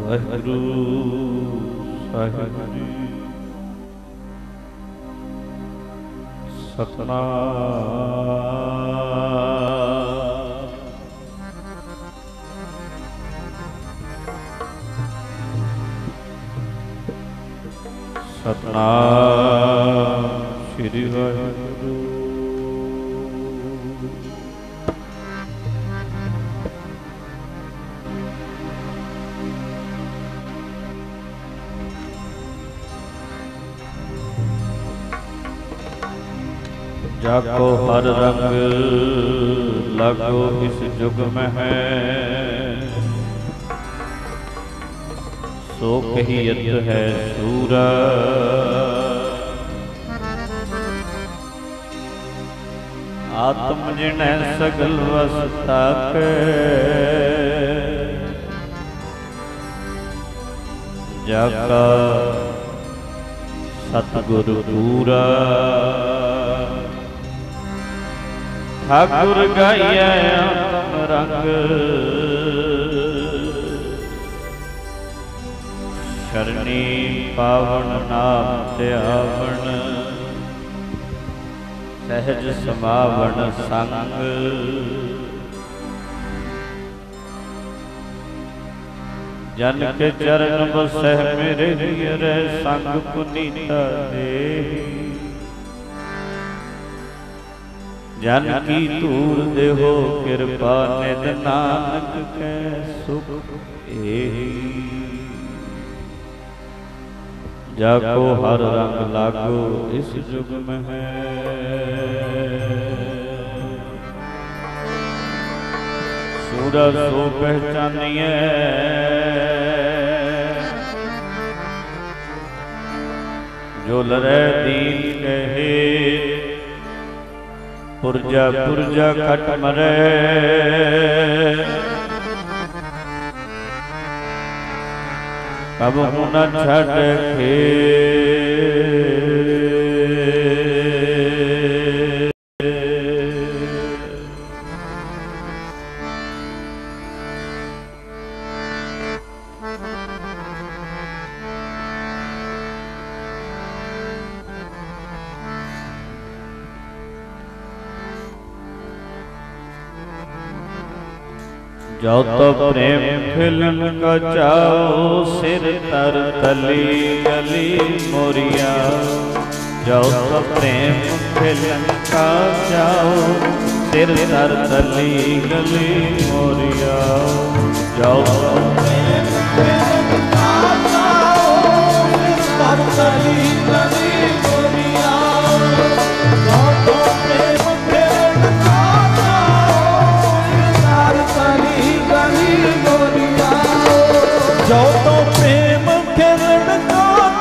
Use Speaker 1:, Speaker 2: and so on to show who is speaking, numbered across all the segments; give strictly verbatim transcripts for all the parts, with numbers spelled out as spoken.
Speaker 1: वाहिगुरु साहिब जी। सतनाम सतनाम श्री वाहिगुरु। जाको हर रंग लागो इस जुग में है, सो कहियत है सूरा। आत्म जिन्हें सगल वसता के, जाका सतगुरु पूरा। ठाकुर गाइया आत्म रंग, शरणी पावन नाम त्यावन। सहज समावन संग, जन के चरण बसह मेरे हियरे। संग पुनीता दे, जन की तूर देहो कृपा। निध नानक के सुख एही, जाको हर रंग लागो इस जुग में है। सूरज सो पहचानिए, जो लरे दीन कहे। पुरजा पुरजा खट मरे, कब न छट खे। जाओ तो प्रेम खिलन का चाओ, सिर तर तली गली मोरिया। जाओ तो प्रेम खिलन का चाओ, सिर तर तली गली मोरिया। जाओ तो प्रेम खिलन का चाओ, सिर तर तली गली मोरिया। जाओ तो प्रेम खिलन का जाओ तो प्रेम खेलन का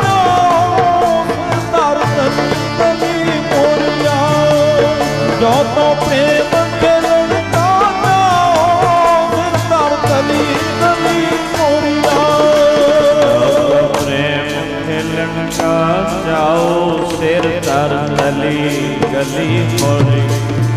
Speaker 1: तार तली मोरिया। जाओ तो प्रेम खेलन का तार तली तली मोरिया। प्रेम खेलन का जाओ, सिर तार तली गली मोरी।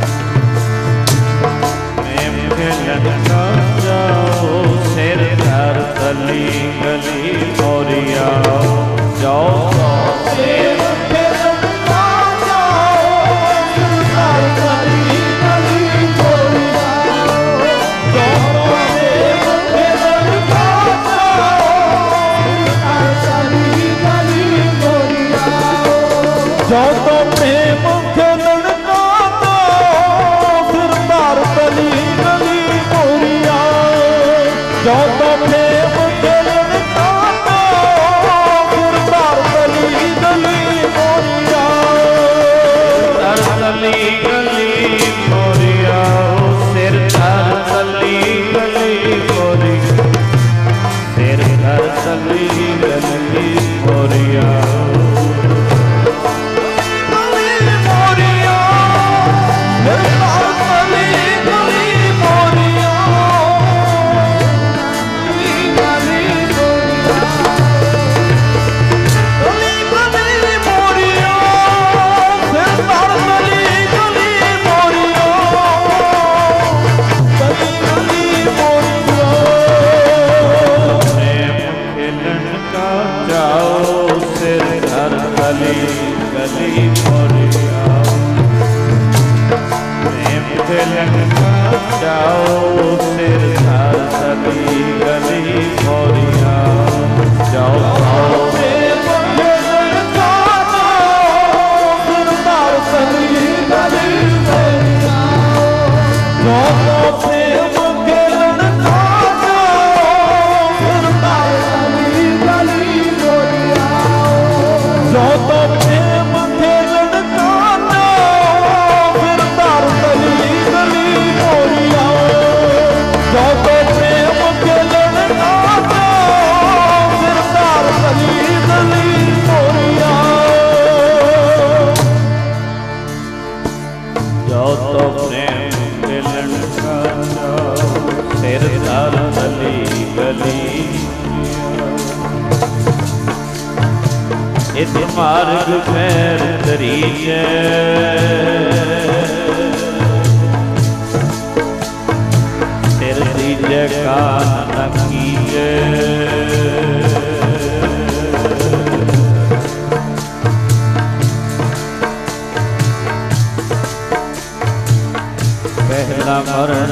Speaker 1: प्रेम खेलन का जाओ, सिर तार तली गली मोरिया। जाओ तो प्रेम खेलन का जाओ, सिर तार तली गली मोरिया। जाओ तो प्रेम खेलन का जाओ, सिर तार तली गली मोरिया। जाओ तो प्रेम खेलन का जाओ, सिर तार तली गली मोरिया। जाओ तो प्रेम खेलन का फिर तार तली गली मोरिया। तार तली गली मोरिया, सिर तार तली गली मोरिया। सिर तार तली गली मोरिया। इस मार्ग पैर तरीजे तेरे दीजे कान न कीजे पहला मरण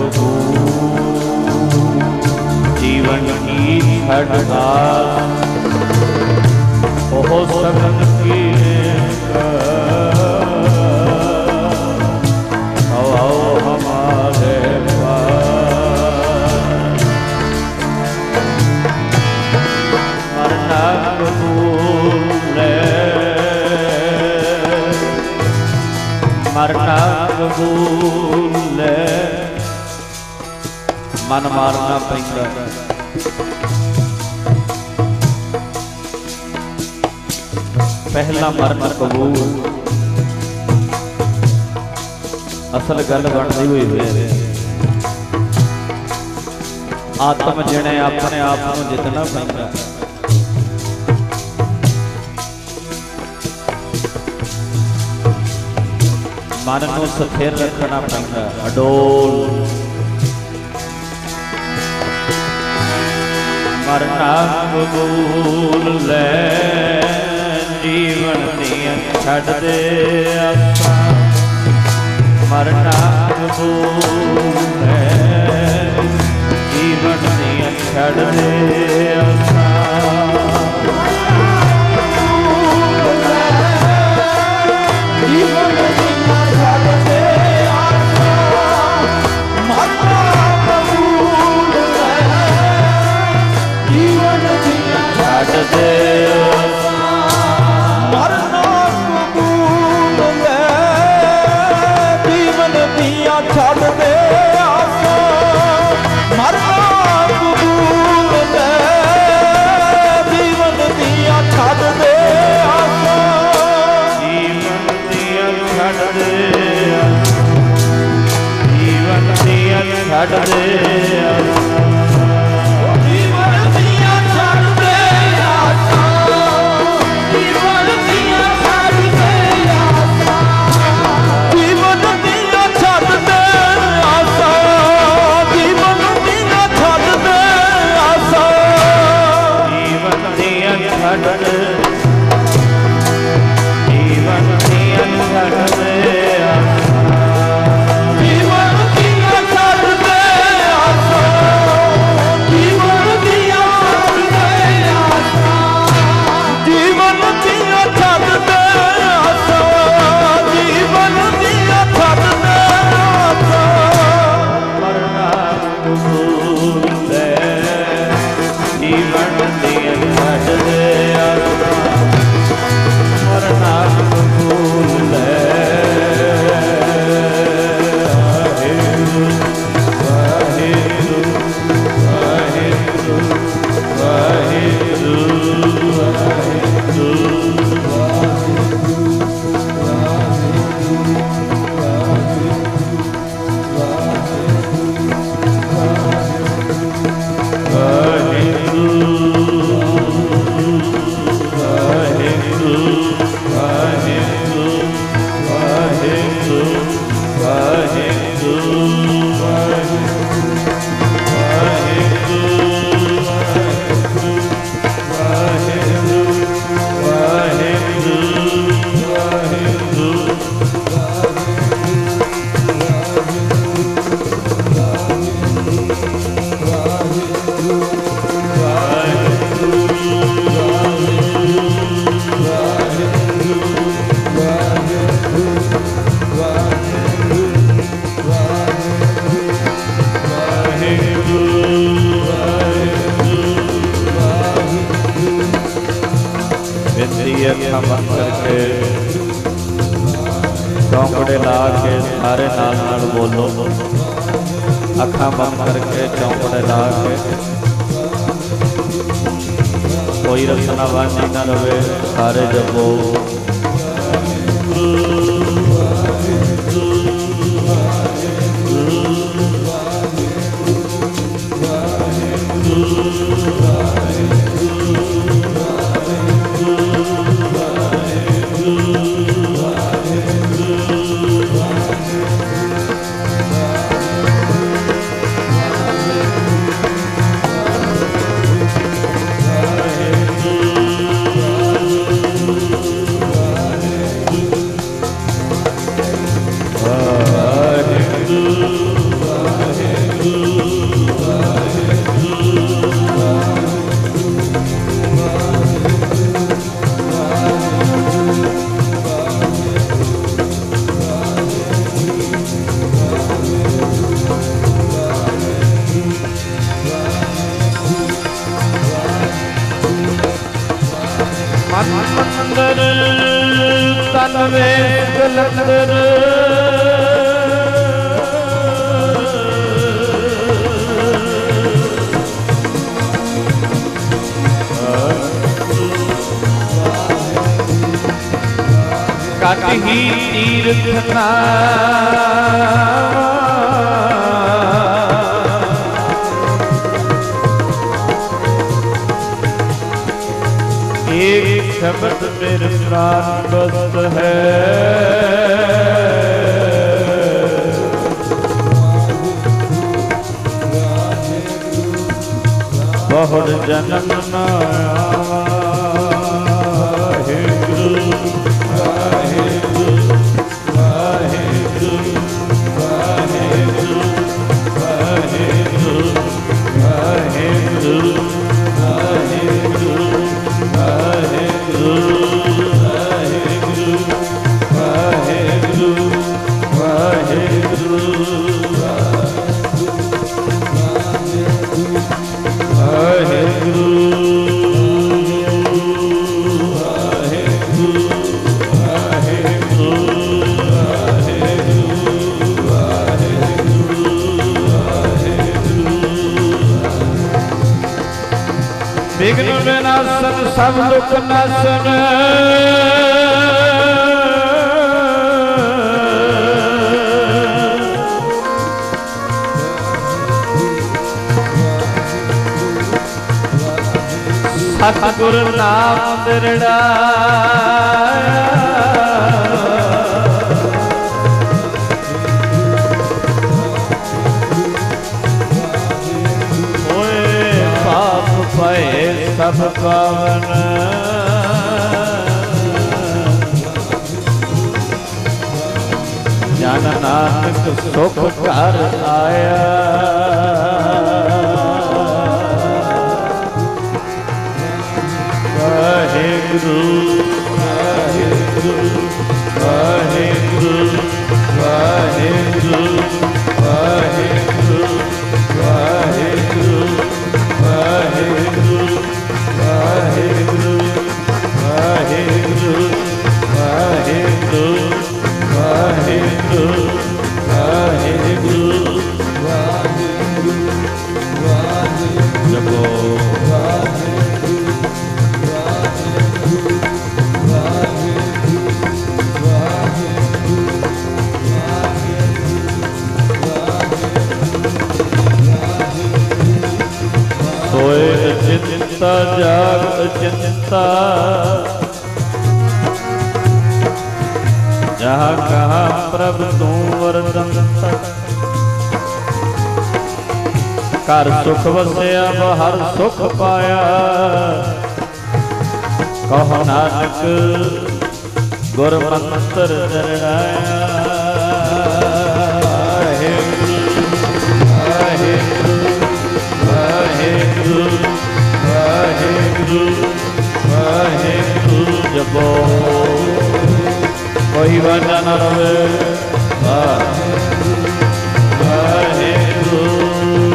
Speaker 1: कबूल जीवन की छठगार ओहो सगन की आओ हमारे पास मरना कबूल मरना कबूल मन मारना पैंदा पहला मरना कबूल असल गल बनती हुई है आत्म जिने अपने आप को जितना पैंदा मन को स्थिर रखना पैंदा अडोल मरना कबूल ले जीवन दियां छड़ दे आसा मरना कबूल है जीवन दियां छड़ दे आसा जीवन दियां छड़ दे आसा मरना कबूल है जीवन दियां छड़ दे छड़ दे आसा मरना कबूल है जीवन दिया छड़ दे आसा जीवन दिया छड़ दे जीवन दिया छड़ दे जीवन दिया छड़ दे आसा जीवन दिया छड़ दे आसा जीवन दिया छड़ दे जीवन दिया छड़ दे जीवन दिया छड़ दे आसा जीवन दिया छड़ दे आसा जीवन दिया छड़ दे आसा जीवन दिया छड़ दे आसा मरना कबूल है जीवन दिया छड़ दे मरना कबूल है वाहिगुरु वाहिगुरु वाहिगुरु वाहिगुरु अखा बंद करके चौंकड़े ला के सारे नाल नाल बोलो अखा बंद करके चौंकड़े ला के कोई रचना वाजी न रहे सारे जपो Ooh. सुंदर तन में कलंदर काटी तीर्थ एक शब्द मेरे प्राण बस है बहुत जन्म न हे गुरु वाहे गुरु वाहे गुरु वाहे गुरु वाहे गुरु वाहे गुरु वाहे गुरु वाहे गुरु वाहे गुरु वाहे गुरु वाहे गुरु वाहे गुरु विघ्न विनाशन सब दुख नाशन सतगुरु नाम दृढ़ा सब पावन जन नानक सुख कर आया वाहे गुरु वाहे गुरु वाहे गुरु वाहे गुरु वाहे गुरु वाहे गुरु वाहे गुरु वाहे गुरु वाहे गुरु वाहे गुरु वाहे गुरु वाहे गुरु वाहे गुरु जपो वाहे गुरु वाहे गुरु वाहे गुरु वाहे गुरु वाहे गुरु सोए चिंता जाग चिंता जहाँ कहाँ प्रभु तू वरदंता कर सुख वसिया बाहर सुख पाया कहो नानक गुर मंत्र जरणाया वाहे गुरु वाहे गुरु वाहे गुरु वाहे गुरु जपो कोई वाचा न रहे वाहे गुरु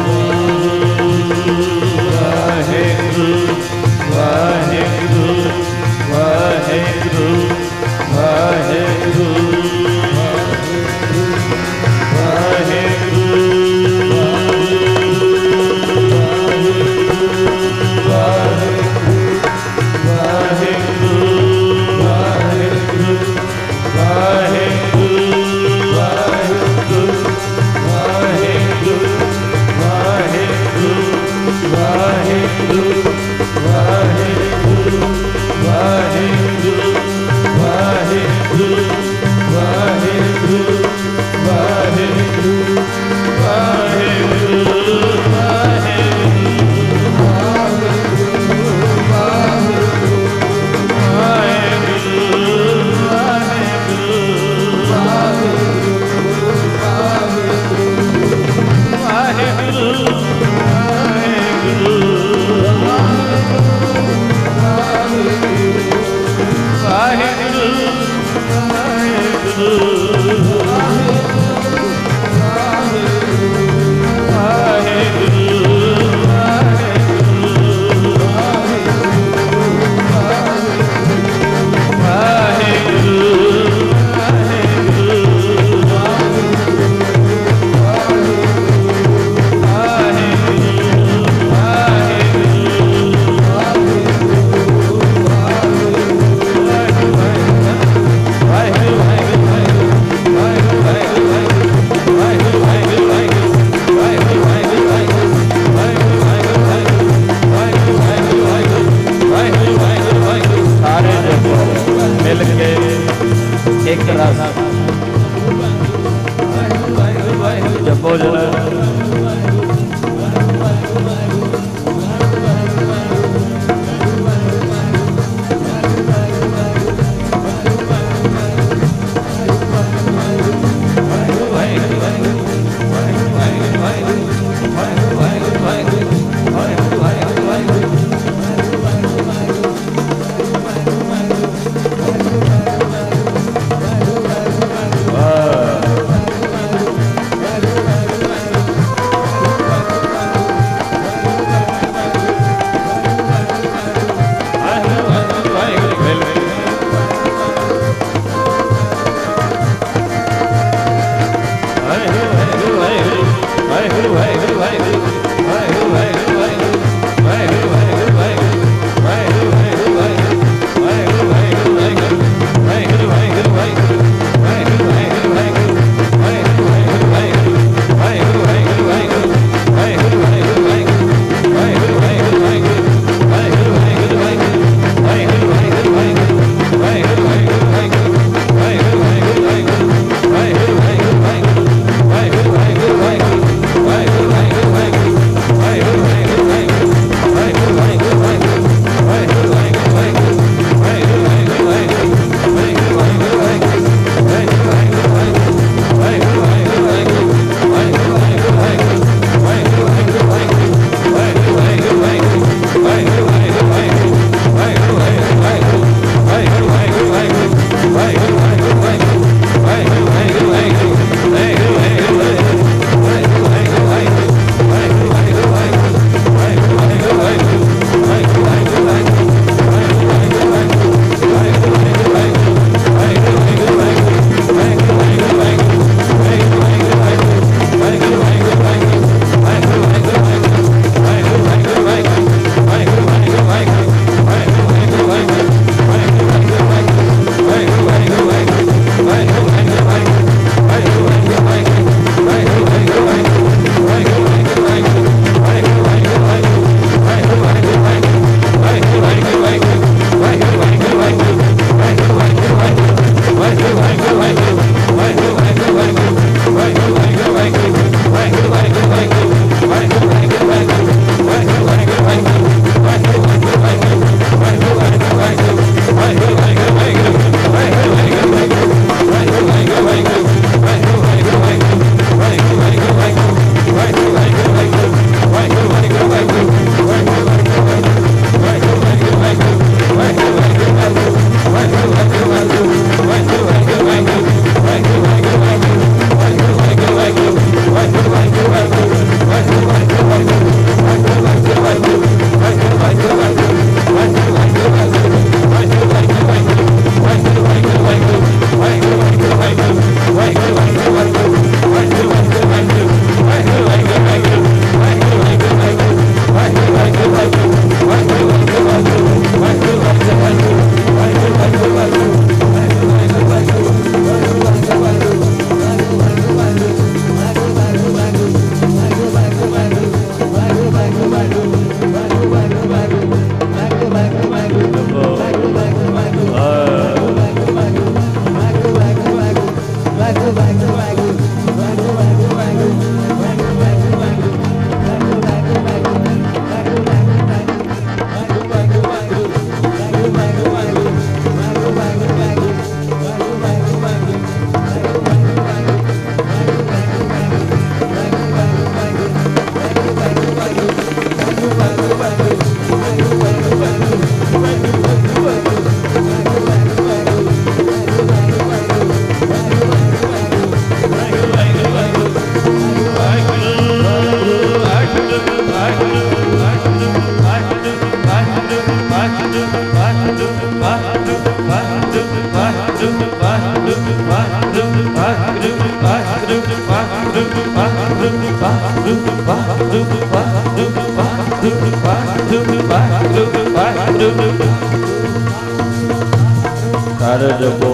Speaker 1: वाहे गुरु वाहे गुरु वाहे गुरु वाहे गुरु वाहे गुरु कर जबो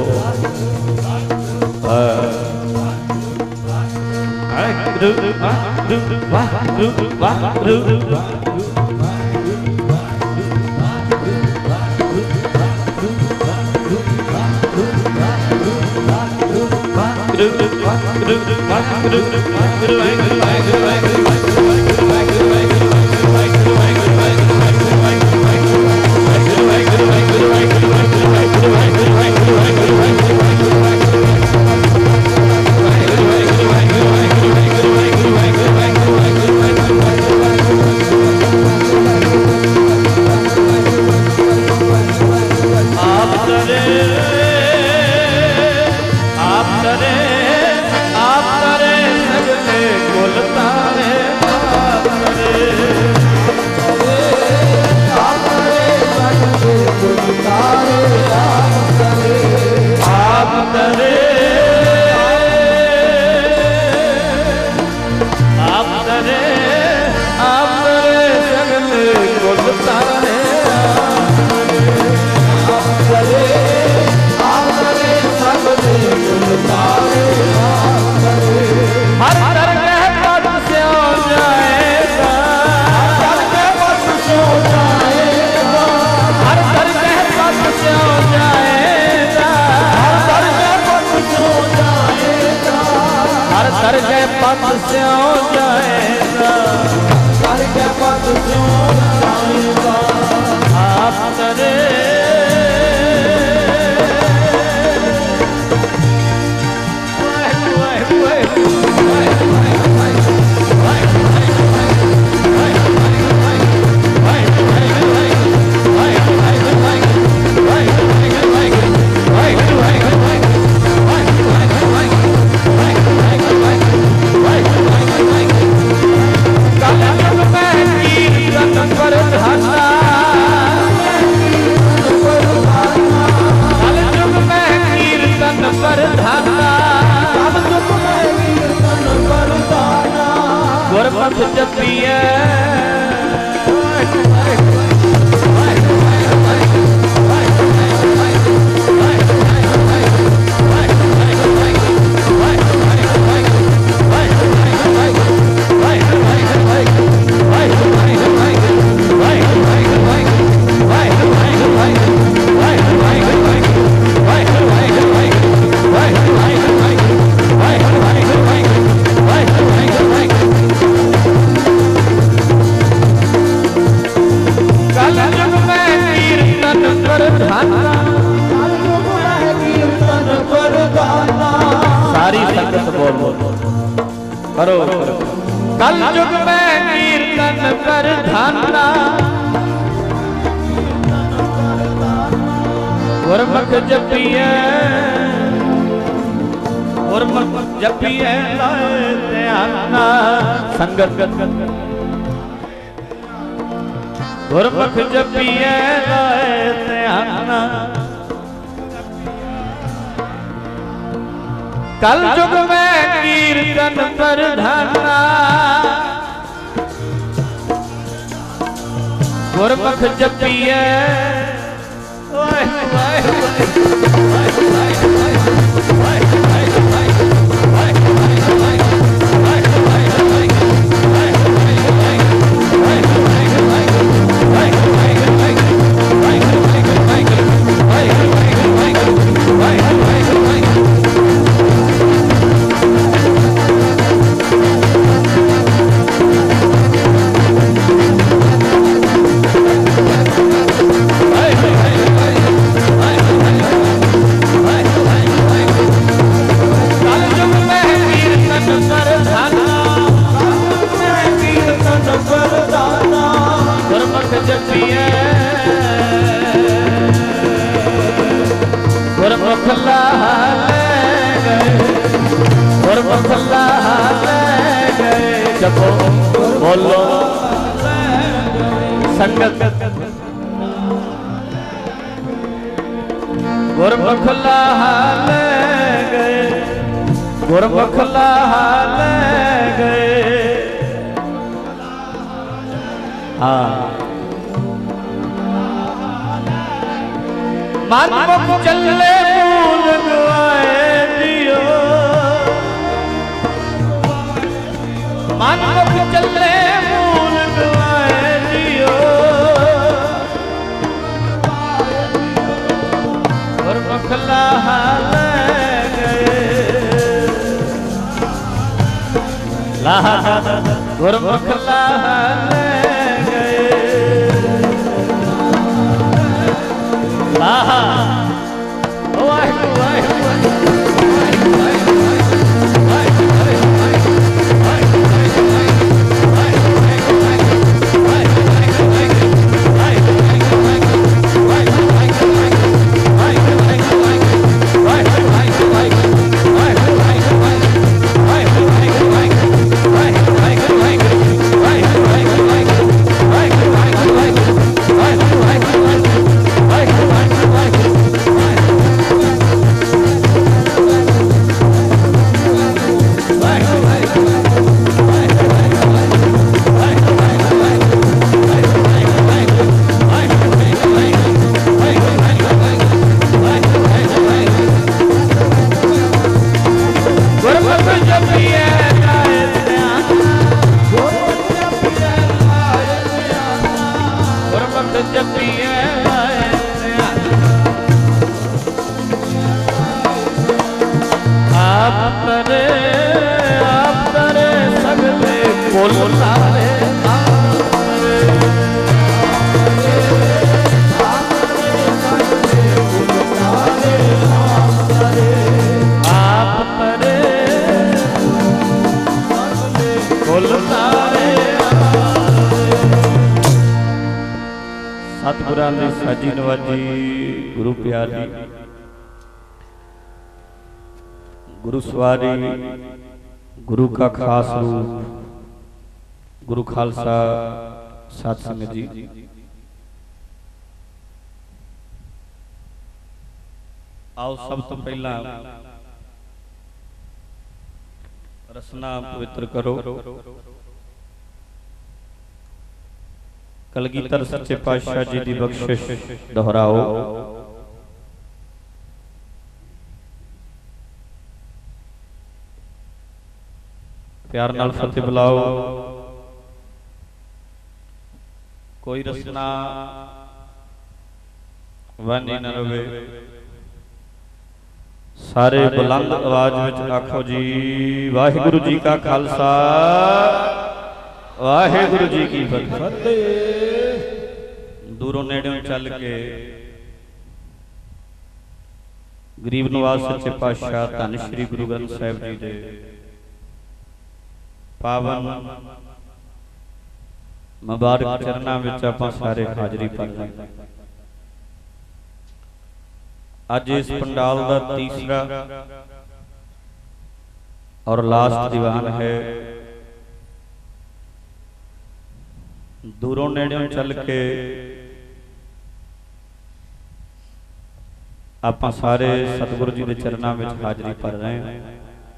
Speaker 1: करो कल युग में कीर्तन कर धाना गुरमुख जपिए गुरमुख जपिए लाए ध्याना संगत गुरमुख जपिए लाए ध्याना कल युग में कीर्तन पर धाना गुरमुख जपिए जपो बोलो संगत गुरमुख ले गए गुरमुख लाहा ले गए। हाँ मनमुख चले मूल गवाए दियो, मनमुख चले मूल गवाए दियो। गुरमुख लाहा ले गए, लाहा गुरमुख लाहा ले गए। लाहा वाहिगुरू वाहिगुरू सतगुरां दी साजी नवाजी गुरु प्यारी गुरु सवारी गुरु का खास रूप गुरु खालसा सत्संग जी। आओ सब तो पहला रसना पवित्र करो। कलगीधर सच्चे पातशाह जी की बख्शिश दोहराओ। प्यार नाल फतेह बुलाओ। कोई रसना वानी न रवे। सारे बुलंद आवाज में आखो जी वाहिगुरु जी का खालसा वाहिगुरु जी की फतेह। दूरों नेड़ों चल के गरीब नवाज सच्चे पातशाह धन श्री गुरु ग्रंथ साहिब जी दे पावन मुबारक चरना विच आपां सारे हाजरी भर रहे। अज इस पंडाल का तीसरा और लास्ट दीवान है। दूरों नेड़ों चल के आपां सारे सतगुरु जी के चरणों में हाजरी भर रहे हैं।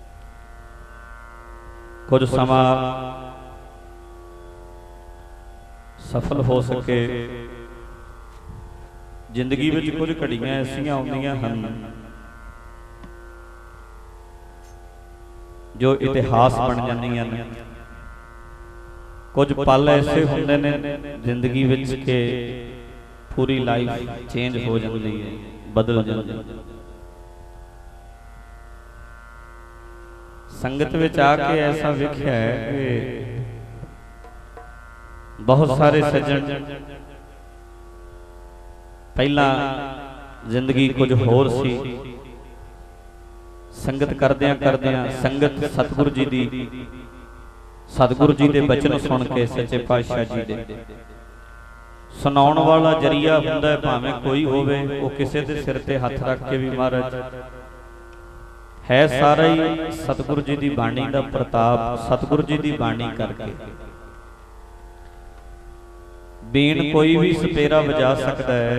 Speaker 1: कुछ समा सफल हो सके। जिंदगी में कुछ घड़ियां ऐसियां आउंदियां हन जो इतिहास बन जांदियां ने। कुछ पल ऐसे होंदे ने जिंदगी विच के पूरी लाइफ चेंज हो जाती है, बदल जाती है। संगत विच आके ऐसा वेख्या है कि बहुत सारे सज्जन पहला जिंदगी कुछ होर सी, संगत करदियां करदियां संगत सतगुरु जी दी सतगुरु जी दे बचन सुन के सच्चे पातशाह जी दे सुनाउण वाला जरिया हुंदा है, भावें कोई होवे वो किसी दे सिर ते हथ रख के भी महाराज है सारा ही सतगुरु जी दी बाणी दा प्रताप। सतगुरु जी दी बाणी करके बीन कोई भी सपेरा वजा सकता है,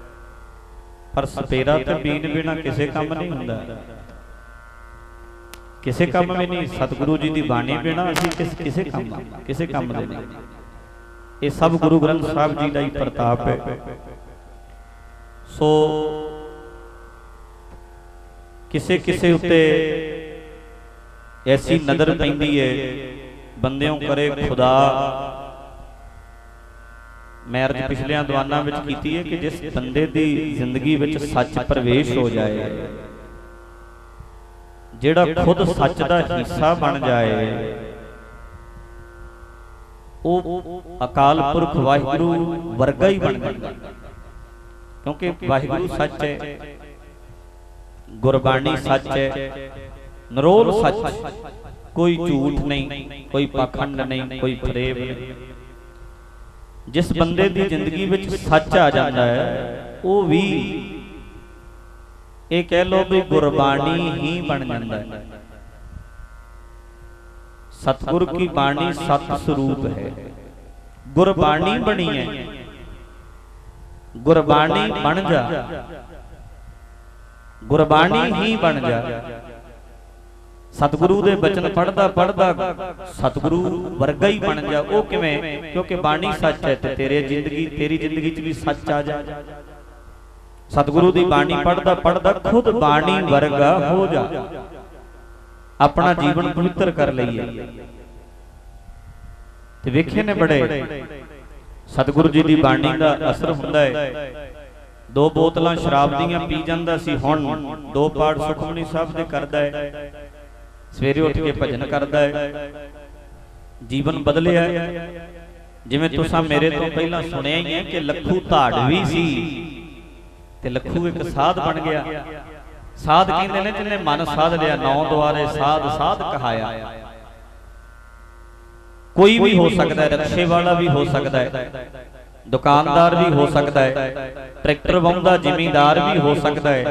Speaker 1: पर सपेरा तो बीन बिना किसी काम नहीं हुंदा। किसी काम में नहीं। सतगुरु जी की बाणी बिना असीं किस किसी काम किसी काम दे नहीं। ये सब गुरु ग्रंथ साहब जी का ही प्रताप है। सो किसे किसे उत्ते ऐसी नज़र पैंदी है बंदियों करे खुदा। मैं अर्ज पिछलियां दवाना विच कीती है कि जिस बंदे दी जिंदगी विच सच प्रवेश हो जाए, जिहड़ा खुद सच दा हिस्सा बन जाए, वो अकाल पुरख वाहिगुरू वर्गा ही बन जाता। क्योंकि वाहिगुरू सच है, गुरबाणी सच है, नरोल सच, कोई झूठ नहीं, कोई पाखंड नहीं, कोई फरेब नहीं। जिस बंदे दी जिंदगी विच सच आ जाता है वो भी ये कह लो भी गुरबाणी ही बन जाता है। सतगुर की बाणी सत स्वरूप है, गुरबाणी बनी है। गुरबाणी बन जा, गुरबाणी ही बन जा। सतगुरु दे बचन पढ़दा पढ़दा सतगुरु वर्गा ही बन जा। वो किवें? क्योंकि बाणी सच है ते तेरे जिंदगी तेरी जिंदगी च भी सच आ जा। सतगुरु दी बाणी पढ़दा पढ़दा खुद बाणी वर्गा हो जा, अपना जीवन पवित्र कर लईए। ते वेखे ने बड़े सतगुरु जी दी बाणी दा असर हुंदा है। दो बोतलां शराब दीयां पी जांदा सी, हुण दो पाठ सुखमनी साहब दे करदा है, सवेरे उठ के भजन करदा है, जीवन बदलिया। जिवें तुसां मेरे तो पहला सुनिया ही है कि लखू धाड़वी सी ते लखू एक साध बन गया। साध कहंदे ने जिन्हें मन साध लिया, नौ द्वारे साध साध कहाया। कोई भी हो सकता है, रक्षे वाला भी हो सकता है, दुकानदार भी हो सकता है, ट्रैक्टर वाहुंदा जिमींदार भी हो सकता है,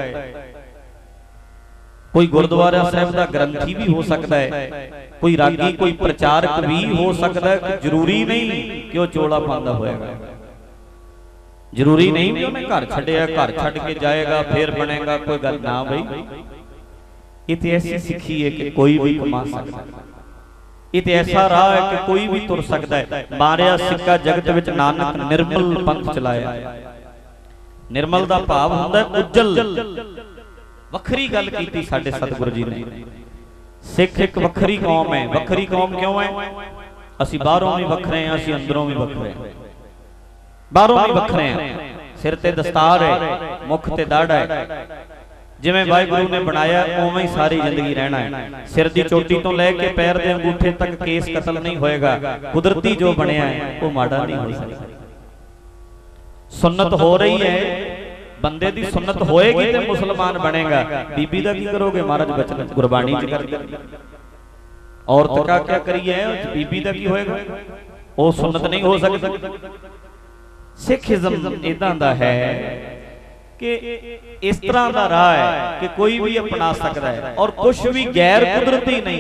Speaker 1: कोई गुरुद्वारा साहब का ग्रंथी भी हो सकता है, कोई रागी कोई प्रचारक भी हो सकता है। जरूरी नहीं कि वह चोला पांदा होएगा, जरूरी नहीं कि उन्हें घर छड्डिया, घर छड्ड के जाएगा फिर बनेगा, कोई गल ना। भाई ये तो ऐसी सिक्खी है कि कोई भी कमा सकता है, ये तो ऐसा राह है कि कोई भी तुर सकता है। मारिया सिक्का जगत विच नानक निर्मल पंथ चलाया। निर्मल का भाव हुंदा है उज्जल। वखरी गल कीती साडे सतगुरु जी ने। सिख एक वखरी कौम है। वखरी कौम क्यों है? असी बाहरों भी वखरे हैं, असी अंदरों भी वखरे हैं। बाहरों भी वखरे हैं, सिर ते दस्तार है, मुख ते दाढ़ा है, जिवें वाहिगुरू ने बनाया उवें ही सारी जिंदगी रहना है। सिर दी चोटी तो लैके पैर दे अंगूठे तक केस कतल नहीं होएगा। कुदरती जो बनया है वो माड़ा नहीं हो सकता। सुन्नत हो रही है, बंदे दी सुन्नत होएगी तो मुसलमान बनेगा। बीबी दा की करोगे? महाराज बचन गुरबाणी च कर दे। औरत का क्या करिए? बीबी दा की होएगा? वो सुन्नत नहीं हो सकती। सिखिज्म इदां दा है कि इस तरह का राह है कि कोई भी अपना सकता है और कुछ भी गैर कुदरती नहीं।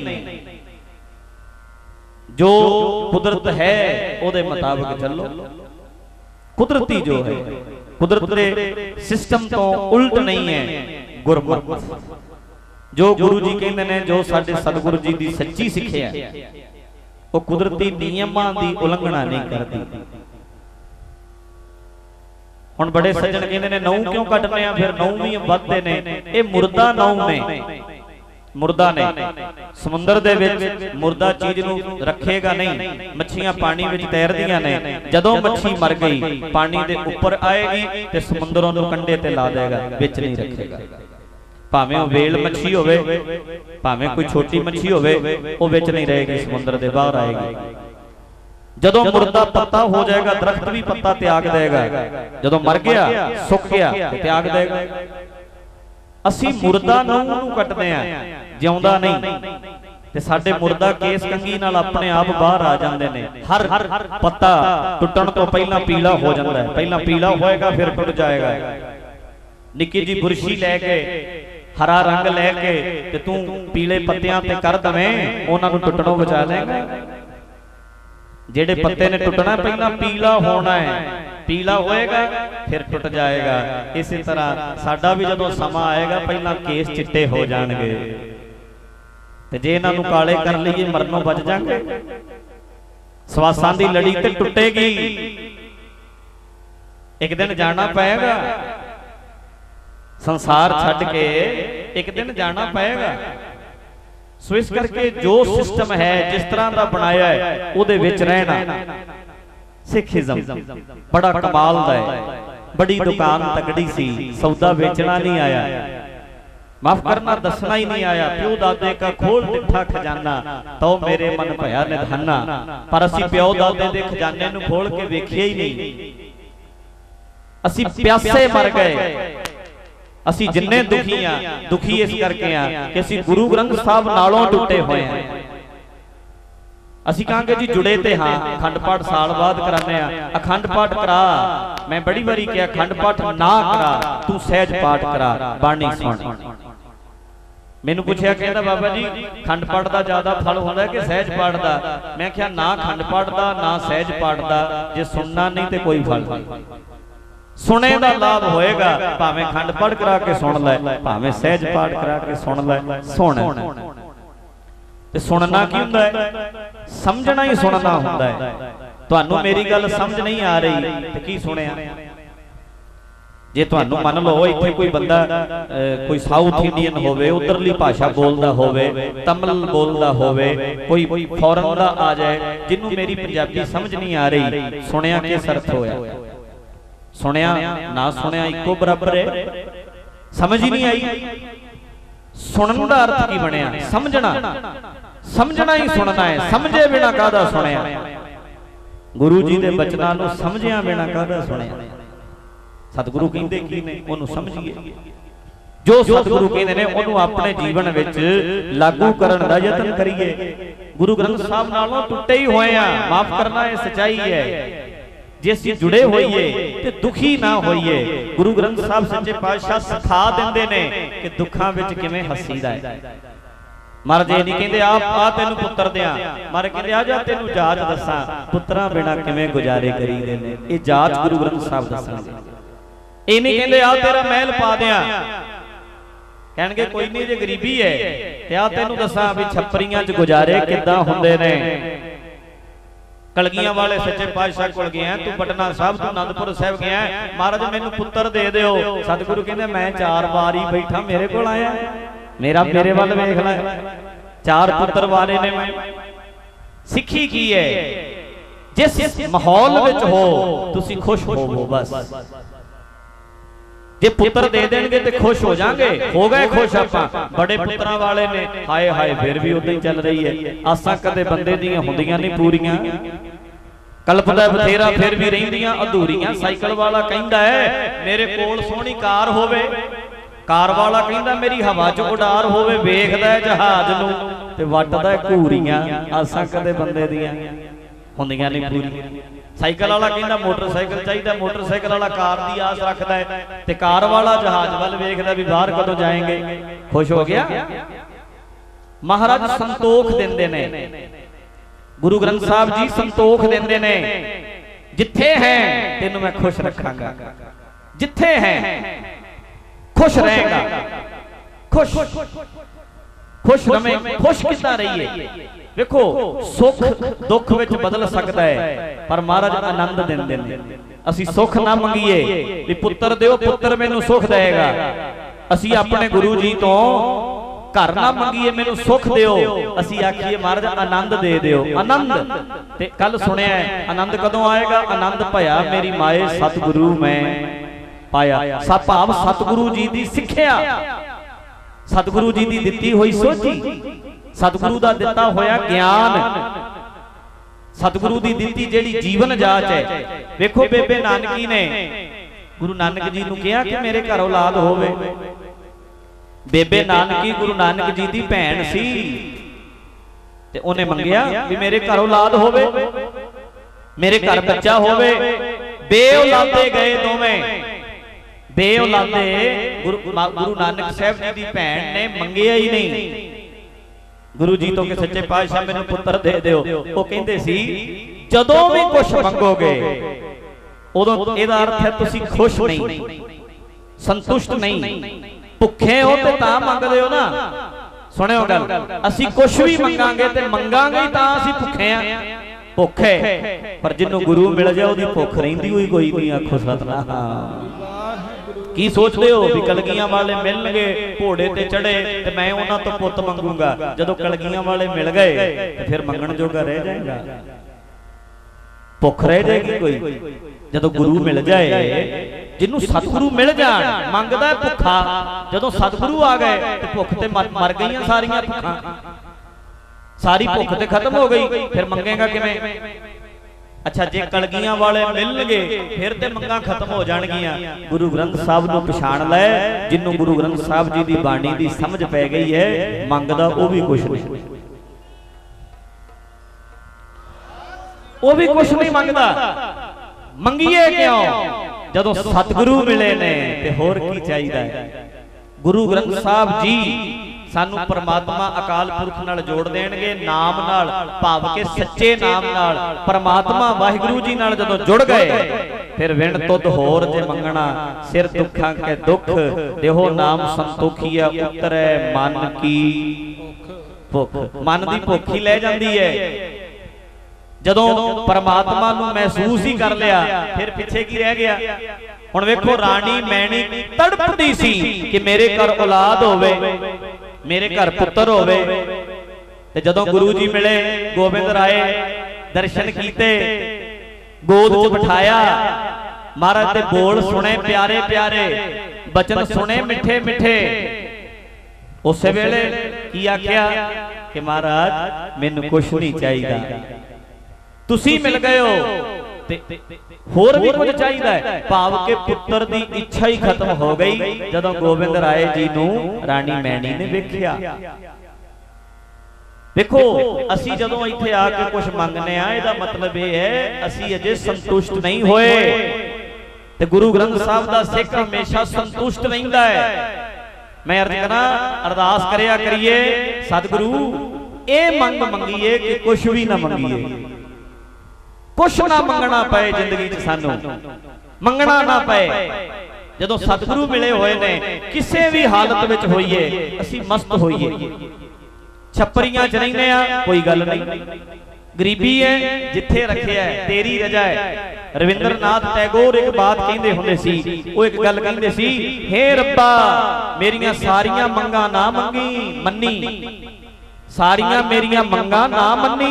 Speaker 1: जो कुदरत है उहदे मुताबिक चलो। कुदरती जो है, कुदरत के सिस्टम तो उल्ट नहीं है। गुरमत जो गुरु जी कहते हैं, जो साडे सतगुरु जी की सच्ची सिक्ख्या है, वो कुदरती नियमां की उलंघना नहीं करती। हुण बड़े सज्जन कहते हैं नौ क्यों कटने आ, फिर नौ भी वधदे ने। ये मुर्दा नौ ने, मुर्दा ने समुंदर दे विच मुर्दा चीज नूं रखेगा नहीं। मच्छियां पानी विच तैरदियां ने, जदों मच्छी मर गई पानी दे ऊपर आएगी ते समुंदरों नूं कंडे ते ला देगा, विच नहीं रखेगा। भावें वो वेल मच्छी होवे, भावें कोई छोटी मच्छी होवे, वो विच नहीं रहेगी, समुंदर दे बाहर आएगी। जदों मुर्दा पत्ता हो जाएगा, दरख्त भी पत्ता त्याग देगा। जदों मर गया सुक गया त्याग देगा। असी मुर्दा नूं कटदे आ, जिउंदा नहीं। ते साडे मुर्दा केस कंघी नाल अपने आप बाहर आ जांदे ने। हर पत्ता टुटण तो पहला पीला हो जांदा है, पहला पीला होएगा फिर टुट जाएगा। निक्की जी बुरशी लैके हरा रंग लैके ते तू पीले पत्तियां ते कर दवें, उन्हां नूं टुटणों बचा लेगा। जेड़े पत्ते ने टुटना पहला पीला होना है, पीला होएगा फिर टुट जाएगा। इसी तरह साडा भी जदों समा आएगा पहला केस चिट्टे हो जाएंगे, ते जे इन्हां नूं काले कर लईए मरनों बच जांगे। सवासां दी लड़ी ते टुटेगी, एक दिन जाना पएगा संसार छड्ड के, एक दिन जाना पएगा। सो इस करके जो सिस्टम है जिस तरह का बनाया है उहदे विच रहना। सिखिज्म बड़ा कमाल दा है, बड़ी दुकान तगड़ी सी, सौदा बेचना नहीं आया, माफ करना दसना ही नहीं आया। प्यो दादे का खोल डिठा खजाना तो मेरे मन भया निधाना, पर असी प्यो दादे दे खजाने नूं खोल के वेखिया ही नहीं। असी प्यासे मर गए। असी जिन्ने दुखी आ, दुखी इस करके आ कि असी गुरु ग्रंथ साहब नालों टुटे हुए हैं। असी कहांगे जी जुड़े ते हाँ, अखंड पाठ साल बाद कराने आ, अखंड पाठ करा। मैं बड़ी बारी कहा अखंड पाठ ना करा, तू सहज पाठ करा, बाणी सुन। मैनू पूछया कहता बाबा जी खंड पाठ का ज्यादा फल होता है कि सहज पाठ का? मैं क्या ना खंड पाठ का ना सहज पाठ का, जे सुनना नहीं तो कोई फल नहीं। सुने का लाभ होएगा, भावें खंड पाठ करा के सुन लै, भावें सहज पाठ करा के सुन लै। सुन ते सुनना की हुंदा है? समझना ही सुनना हुंदा है। तुहानू मेरी गल समझ नहीं आ रही तो की सुनिया? जे तुहानू मन लो इत्थे कोई बंदा कोई साउथ इंडियन होवे, उधरली भाषा बोलदा होवे, तमिल बोलदा होवे, कोई फॉरन दा आ जाए जिन्नू मेरी पंजाबी समझ नहीं आ रही, सुनिया किस अर्थ होया? सुनिया ना सुनिया इको बराबर है, समझ ही नहीं आई। सुनन दा अर्थ की बनिया? समझना। समझना ही सुनना है, समझे बिना काहदा सुनिया? गुरु जी दे बचनां नूं समझिया बिना काहदा सुनिया? सतगुरु कहते की ने उन्होंने समझिए, जो सतगुरु कहते हैं उन्होंने अपने जीवन विच लागू करने का यत्न करिए। गुरु ग्रंथ साहब नालों टुटे ही होए आ, माफ करना है सच्चाई है। जे असीं जुड़े होइए ते दुखी ना होइए। गुरु ग्रंथ साहब सच्चे पातशाह सिखा दिंदे ने कि दुखां विच किवें हसीदा है। महाराज ये नहीं कहते आप आ तेनू पुत्र दियां, महाराज कहते आ जा तेनू जाच दसां, पुत्रां बिना किवें गुजारे करीदे ने। ये जाच गुरु ग्रंथ साहब दसणगे। ये नहीं कहते आ तेरा महल पा दियां, कहणगे कोई नहीं जे गरीबी है ते आ तेनू दसां भी छप्परियां च गुजारे किद्दां हुंदे ने। कलगियां वाले सच्चे पातशाह कोल गया, तू पटना साहब तू आनंदपुर साहब गया, महाराज मैनू पुत्र दे दिओ। सतगुरु कहंदे मैं चार बार ही बैठा, मेरे कोल आया, मेरा मेरे वाल वेख लै, चार पुत्र वाले ने मैं। सिक्खी की है? जिस माहौल विच हो तुसी खुश होवो बस। जे पुत्र दे देंगे तो खुश हो जाएंगे, हो गए खुश आपां। बड़े पुत्रां वाले ने हाय हाय फिर भी उदां ही चल रही है। आसां कदे बंदे दीयां हुंदियां नहीं पूरीआं, कल्पदा बथेरा फिर भी रहिंदियां अधूरियां। साइकिल वाला कहंदा है मेरे कोल सोहनी कार होवे, कार वाला कहंदा मेरी हवा च उडार होवे। वेखदा है जहाज नूं ते वटदा है घूरियां। आसां कदे बंदे दीयां हुंदियां नहीं पूरी। साइकिल वाला कहंदा मोटरसाइकिल चाहिए, मोटरसाइकिल वाला कार की आस रखता है, ते कार वाला जहाज वाल वेखदा भी बाहर कदों जाएंगे। खुश हो गया? महाराज संतोख देंदे ने, गुरु ग्रंथ साहब जी संतोख देंदे ने। जिथे हैं तेनू मैं खुश रखांगा, जिथे हैं खुश रहेगा। खुश खुश रवे, खुश किदां रहिए? देखो सुख दुख विच बदल सकता है, पर महाराज आनंद देंदे ने। असी सुख ना मंगीए भी पुत्र दिओ, पुत्र मैनू सुख देगा। असी अपने गुरु जी तो घर ना मंगीए मैनू सुख दिओ, असी आखिए महाराज आनंद दे दिओ। आनंद ते कल सुनिया आनंद कदों आएगा? आनंद भया मेरी माए सतगुरु मैं पाया। सा भाव सतगुरु जी दी सिੱਖਿਆ, सतगुरु जी दी दित्ती हुई सोची, सतगुरु दा दिता होया ज्ञान, सतगुरु दी दित्ती जेड़ी जीवन जाच है। देखो बेबे नानकी ने गुरु नानक जी नूं कहा कि मेरे घर औलाद होवे। बेबे नानकी गुरु नानक जी दी भैन सी ते उन्हें मंगिया भी मेरे घर औलाद होवे, मेरे घर बच्चा होवे। बे औलादे गए दोवें, बे औलादे। गुरु गुरु नानक साहब जी दी भैन ने मंगिया ही नहीं। गुरु जी तो कि सच्चे पातशाह मैनू पुत्र दे दिओ। वो कहंदे सी जदों भी कुछ मंगोगे उदों इहदा अर्थ है तुसी खुश नहीं, संतुष्ट नहीं। भुखे हो तो तां मंगदे हो ना, सुनियो गल, असी कुछ भी मंगांगे ते मंगांगे ही तां असी भुखे आ, भुख है। पर जिन्हों गुरु मिल जाए उहदी भुख रहिंदी होई कोई नहीं। आखो सतनाम। की सोचते हो भी कलगियां वाले मिलणगे घोड़े ते चढ़े ते मैं उन्हां तो पुੱਤ मंगूंगा। जदों कलगियां वाले मिल गए ते फिर मंगण जोगा रह जाएगा, भुख रह जाएगी कोई। जदों गुरु मिल जाए, जिन्हों सतगुरु मिल जाए मंगदा भुखा, जदों सतगुरु आ गए तो भुख ते मर, मर गई सारियां भुखां, सारी भुख ते खत्म हो गई। फिर मंगेगा किवें? अच्छा जे कलगियां वाले मिलणगे फिर ते मंगां खत्म हो जाणगियां। गुरु ग्रंथ साहब नूं पछाण लै, जिन्हों गुरु ग्रंथ साहब जी दी बाणी दी समझ पै गई है, मंगदा वो भी कुछ नहीं, वो भी कुछ नहीं मंगदा। मंगीए क्यों? जदों सतगुरु मिले ने ते होर की चाहिदा है। गुरु ग्रंथ साहब जी सानू परमात्मा अकाल पुरख नाल जोड़ देणगे, नाम नाल, भाव के सच्चे नाम नाल। परमात्मा वाहिगुरु जी नाल जदों जुड़ गए फिर विण तुद होर जे मंगना, सिर दुखां के दुख देहो नाम संतोखिया, उतरै मन की भुख। मन दी भुख ही लै जांदी है। जदों परमात्मा नूं महसूस ही कर लिया फिर पिछे की रह गया। हुण वेखो राणी मैणी तड़पदी सी कि मेरे घर औलाद होवे, मेरे घर पुत्र होवे। ते जदों गुरु जी मिले, गोबिंद राय दर्शन कीते, गोद च बिठाया, महाराज दे बोल सुने प्यारे प्यारे, बचन सुने मिठे मिठे। उस वेले की आख्या कि महाराज मैनूं कुछ नहीं चाहिदा, तुसी मिल गए हो ते होर भी कुछ चाहिदा है। भाव के पुत्र दी इच्छा ही खत्म हो गई जदों गोबिंद राय जी नूं राणी मैणी ने वेखिया। देखो असी जदों इत्थे आके कुछ मंगने आ, इहदा मतलब यह है असी अजे संतुष्ट नहीं होए। ते गुरु ग्रंथ साहब दा सिख हमेशा संतुष्ट रहिंदा है। मैं अर्ज करा, अरदास करिया करिए सतगुरु ए मंग मंगीए कि कुछ भी ना मंगीए, कुछ ना मंगना पाए जिंदगी च, सानू मंगना ना पाए। जदों सतगुरु मिले हुए ने किसी भी हालत विच होइए असी मस्त होइए। छपरियां च रहिंदे आ कोई गल नहीं, गरीबी है जिथे रखिया है तेरी रजा है। रविंद्रनाथ टैगोर एक बात कहंदे हुंदे सी, वो एक गल कहंदे सी, हे रब्बा मेरियां सारियां मंगां ना मंगी मन्नी, सारियां मेरियां मंगां ना मन्नी।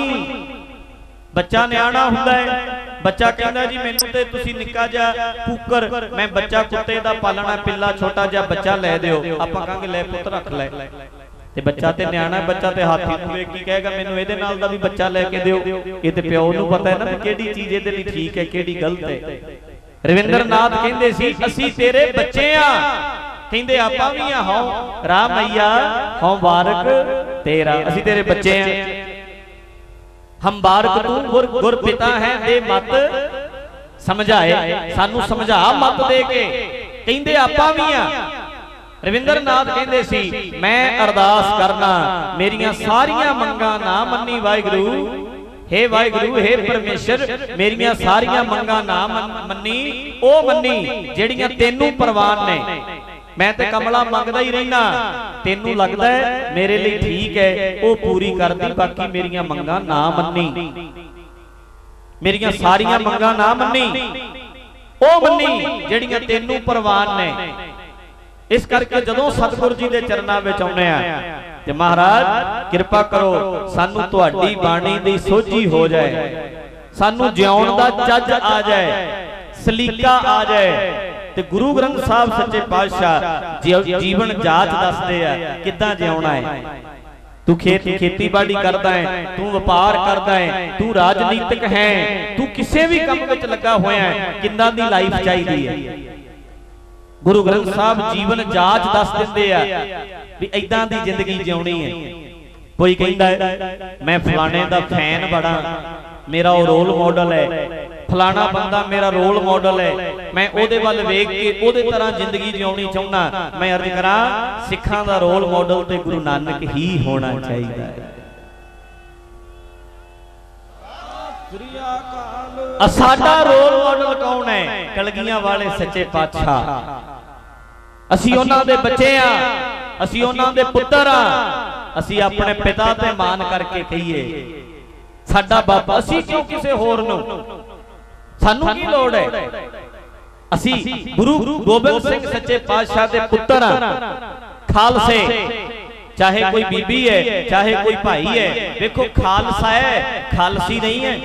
Speaker 1: बच्चा न्याणा हुंदा है, बच्चा कहंदा जी मैनूं ते तुसीं निक्का जिहा कुकर, मैं बच्चा कुत्ते दा पालना, पिल्ला छोटा जिहा बच्चा लै दिओ। आपां कहांगे लै पुੱਤ रख लै, ते बच्चा ते न्याणा, बच्चा ते हाथी नूं वेख के कहेगा मैनूं इहदे नाल दा भी बच्चा लैके दिओ। इह ते प्यो नूं पता है ना कि किहड़ी चीज इहदे लई ठीक है किहड़ी गलत है। रविंद्रनाथ कहंदे सी असीं तेरे बच्चे आ, कहंदे आपां भी आ, हौं राम मैया हौं बारक तेरा, असीं तेरे बच्चे आ। हम बारक तू गुर गुर पिता है दे मत समझाए, सानू समझा मत दे के, कहंदे आपां भी आ। रविंद्रनाथ कहंदे सी मैं अरदास करना मेरियां सारियां मंगां ना मन्नी वाहिगुरू, हे वाहिगुरू हे परमेश्वर मेरियां सारियां मंगां ना मन्नी, ओ मन्नी जेड़ियां तेनू परवान ने। मैं ते कमला मंगदा ही रहना, तेनू लगदा है मेरे लिए ठीक है वो पूरी कर दी, बाकी मेरियां मंगां ना मन्नी, मेरियां सारियां मंगां ना मन्नी, ओ मन्नी जेड़ियां तेनू परवान ने। इस करके जदों सतगुरु जी दे चरनां विच आउणे आ ते महाराज किरपा करो सानू तुहाडी बाणी दी सोझी हो जाए, सानू जिउण दा चज आ जाए, सलीका आ जाए। ते गुरु ग्रंथ साहब सच्चे पातशाह जीवन जाच दसदे आ किदां जिउणा है। तू खेत खेतीबाड़ी करदा है, तू व्यापार करदा है, तू राजनीतिक है, तू किसी भी काम विच लगा होया है, किदां दी लाइफ चाहिदी है। गुरु ग्रंथ साहब जीवन जाच दस दिंदे आ भी इदां दी जिंदगी जिउणी है। कोई कहंदा है मैं फलाने दा फैन बड़ा, मेरा वो रोल मॉडल है, फलाना बंदा मेरा रोल मॉडल है, मैं ओदे वल वेख के ओदे तरह जिंदगी जिउणी चाहुंदा। मैं अर्ज करा सिखां दा रोल मॉडल ते गुरु नानक ही होना चाहिए। साडा रोल मॉडल कौन है? कलगियां वाले सच्चे पातशाह। असी उन्हां दे बच्चे आ, असी उन्हां दे पुत्तर आ। असी अपने पिता ते मान करके कहिए साडा बाबा, असी क्यों किसी होर नूं, सानू की लोड़ है। असी गुरु गोबिंद सिंह सच्चे पातशाह दे पुत्तर खालसे, चाहे कोई बीबी है चाहे कोई भाई है। देखो खालसा है, खालसी नहीं है।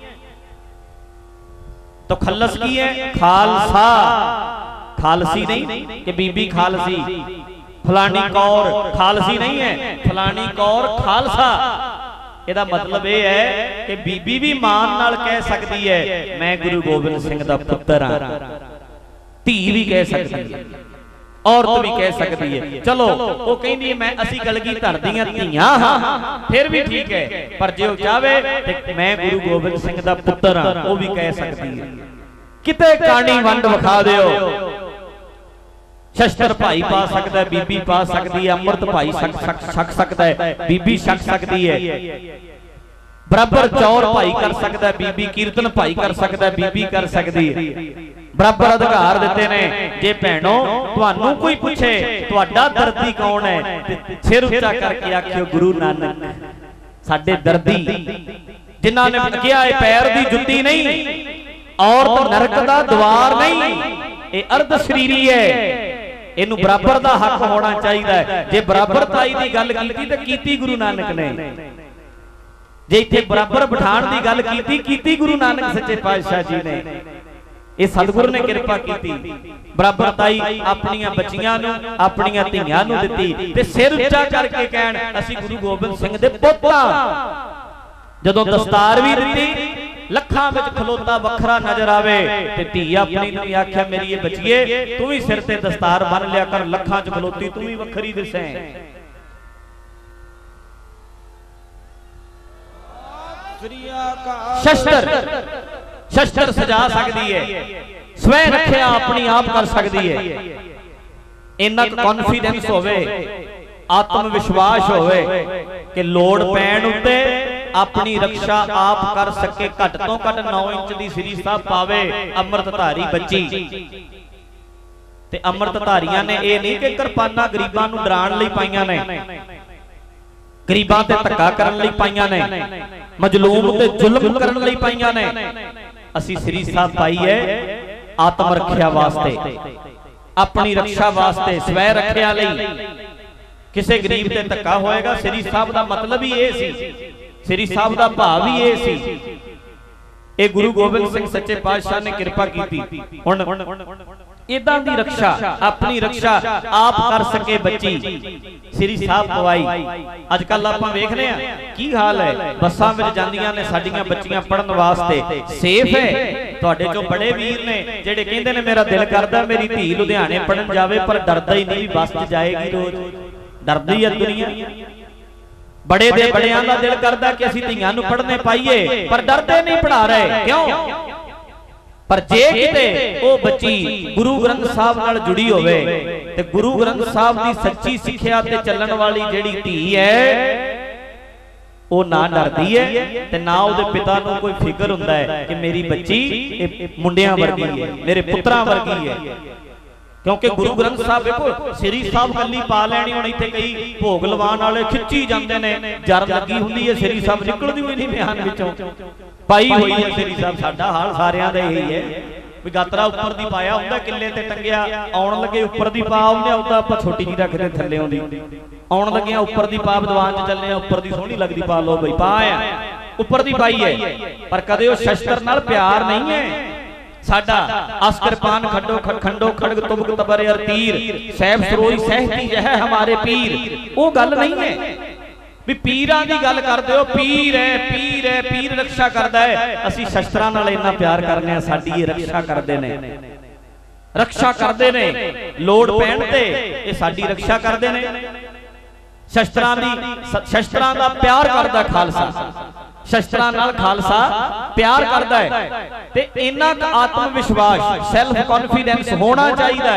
Speaker 1: तो खल्लस की है, खालसा, खालसी नहीं कि बीबी खालसी, फलानी कौर खालसी नहीं है, फलानी कौर खालसा। ਇਹਦਾ मतलब यह है कि बीबी भी मान नाल कह सकती है मैं गुरु गोबिंद सिंह दा पुत्तर हां, धी भी कह सकती है, औरत भी कह सकती है। चलो वो कहती है मैं असी कलगीधर दियां धीआं हां, फिर भी ठीक है। पर जे वो चाहे ते मैं गुरु गोबिंद सिंह दा पुत्तर हां, वो भी कह सकती है। किते काणी वंड विखा दिओ, शस्त्र भाई पा सकता है, बीबी पा सकती है, अमृत भाई सक सक सक सकता है, बीबी सक सकती है, बराबर चौर भाई कर सकता है, बीबी कीर्तन भाई कर सकता है, बीबी कर सकती है। बराबर अधिकार दिते ने। जे भैणों तुहानू कोई पूछे तुहाडा दर्दी कौन है, सिर उच्चा करके आखियो गुरु नानक साडे दर्दी, जिन्हां ने कहा है पैर दी जुत्ती नहीं, औरत नरक दा द्वार नहीं, ये अर्ध शरीरी है, इनू बराबर दा हक होना चाहिए। जे बराबरताई दी गल कीती ते कीती गुरु नानक ने, जे इत्थे बराबर बिठाण दी गल कीती कीती गुरु नानक सच्चे पातशाह जी ने। ये सतगुरु ने कृपा की, बराबरताई अपनियां बच्चियां नूं अपनियां धीआं नूं दित्ती ते सिर उच्चा करके कहण असीं गुरु गोबिंद सिंह दे पुੱਤ जदों दस्तार भी दित्ती, लखां विच खलोता वखरा नजर आवे ते धी अपनी नूं आख्या मेरी ये बच्चीए तू भी सिर ते दस्तार बन लिया कर, लखां च खलोती तू भी वखरी दिसैं। शस्त्र शस्त्र सजा सकती है, स्वयं रखिया अपनी आप कर सकती है। इन्ना कॉन्फिडेंस होवे, आत्मविश्वास होवे कि लोड़ पैण उत्ते अपनी रक्षा आप कर सके। घट तो घट नौ इंच की श्री साहब पावे अमृतधारी बच्ची, ते अमृतधारियां ने यह नहीं कि किरपाना गरीबां नूं डराण लई पाईयां ने, गरीबां ते धक्का करन लई पाईयां ने, मजलूम ते जुल्म करन लई पाईयां ने। असी श्री साहब पाई है आत्म रक्षा वास्ते, अपनी रक्षा वास्ते, स्वै रक्षा लई। किसी गरीब ते धक्का होएगा, श्री साहब दा मतलब ही यह सी, श्री साहब दा भाव ही यह सी। ये गुरु गोबिंद सिंह सच्चे पातशाह ने कृपा की। हुण इदां दी रक्षा, अपनी रक्षा आप कर सके बच्ची श्री साहब पवाई। अजकल आपां वेखने आ की हाल है, बसां विच जांदियां ने साडीआं बच्चियां पढ़न वास्ते, सेफ है। तुहाडे चों बड़े वीर ने जिहड़े कहंदे ने मेरा दिल करदा मेरी धी लुधियाणे पढ़न जावे, पर डरदा ही नहीं बस च जाएगी, रोज डरदी है दुनिया। बड़े दे बड़ियां दा दिल करदा कि असीं धीआं नूं पढ़ने पाईए, पर डरदे नहीं पढ़ा रहे, क्यों? पर जे किते ओ बच्ची गुरु ग्रंथ साहब नाल जुड़ी होवे ते गुरु ग्रंथ साहब दी सच्ची सिक्ख्या ते चलण वाली जेड़ी धी है ओ ना डरदी है ते ना उहदे पिता नूं कोई फिकर हुंदा है कि मेरी बच्ची मुंडियां वर्गी है, मेरे पुत्रां वर्गी है। क्योंकि गुरु ग्रंथ साहब देखो श्री साहब कली पा लैनी, हुण इत्थे कई भोग लवाण वाले खिच्ची जांदे ने, जर लगी हुंदी है श्री साहब निकलदी होई नहीं बयान विचों, पाई हुई है श्री साहब। साडा हाल सारियां दा यही है भी गातरा उपर दी पाया हुंदा, किले ते टंगिया, आउण लगे उपर दी पा आउंदे, उदा आपां छोटी जी रखदे थल्ले आउंदी, आउण लगे उपर दी पा विद्वान च चलने उपर दी सोहणी लगदी पा, लो बई पा आ उपर दी पाई है। पर कदे ओ शस्त्र नाल प्यार नहीं है साडा। अस्कर पान खड्डो खंडो खड़ग तुबक तबर अर तीर, सैफ सरोई सहती जह हमारे पीर, वो गल नहीं है भी पीरां दी गल करदे हो, पीर है पीर है पीर रक्षा करदा है। असीं शस्त्रां नाल इन्ना प्यार करने आ, साडी ये रक्षा करदे ने, रक्षा करदे ने, लोड़ पैण ते ये साडी रक्षा करदे ने। शस्त्रां दी शस्त्रां दा प्यार करदा खालसा, शस्त्रां नाल खालसा प्यार करदा है ते इन्ना आत्म विश्वास सैल्फ कॉन्फिडेंस होना चाहिए।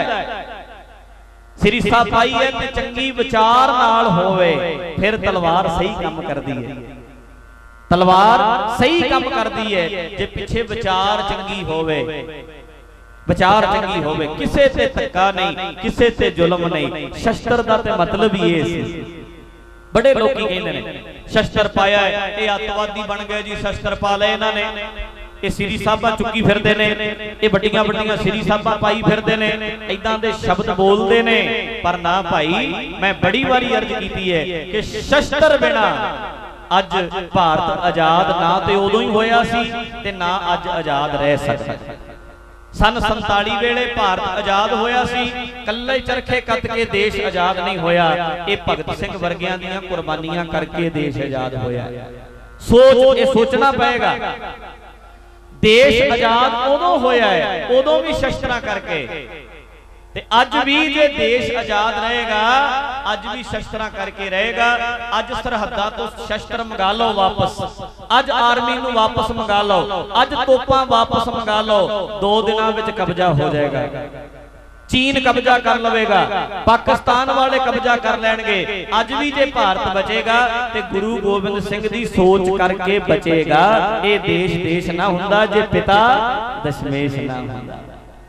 Speaker 1: श्री साहब पाई है ते चंगी विचार नाल होवे, फिर तलवार सही काम करदी है, तलवार सही काम करदी है जे पिछे विचार चंगी होवे, विचार चंगी होवे, किसे ते धक्का नहीं, किसे ते जुल्म नहीं। शस्त्र दा ते मतलब ही ये सी, बड़े लोग कहते हैं शस्त्र पाया है, ये अतवादी बन गए जी, शस्त्र पा ले इन्होंने, ये सिरी साहबा चुकी फिरते ने, ये बड़िया बड़िया सिरी साहबा पाई फिरते ने, इदां दे शब्द बोलते ने। पर ना भाई, मैं बड़ी बारी अर्ज की है कि शस्त्र बिना अज भारत आजाद ना तो उदों ही होया सी ते ना अज आजाद रह सकता। सन संताली वेले भारत आजाद होया सी, कल्ले चरखे कत के देश आजाद नहीं होया, ये भगत सिंह वर्गियां दियां कुर्बानियां करके देश आजाद होया। सोच, ये सोचना पएगा, देश आजाद उदों होया है, उदों भी शस्त्रां करके, ते अज भी जे देश आजाद रहेगा, अज भी शस्त्रां करके रहेगा। अज सरहदां तो शस्त्र मंगा लो वापस, अज आर्मी नूं वापस मंगा लो, अज तोपां वापस मंगा लो, दो दिनां विच कब्जा हो जाएगा। चीन कब्जा कर लवेगा, पाकिस्तान वाले कब्जा कर लैणगे। अज भी जे भारत बचेगा ते गुरु गोबिंद सिंह दी सोच करके बचेगा। ये देश देश ना हुंदा जे पिता दशमेश ना हुंदा।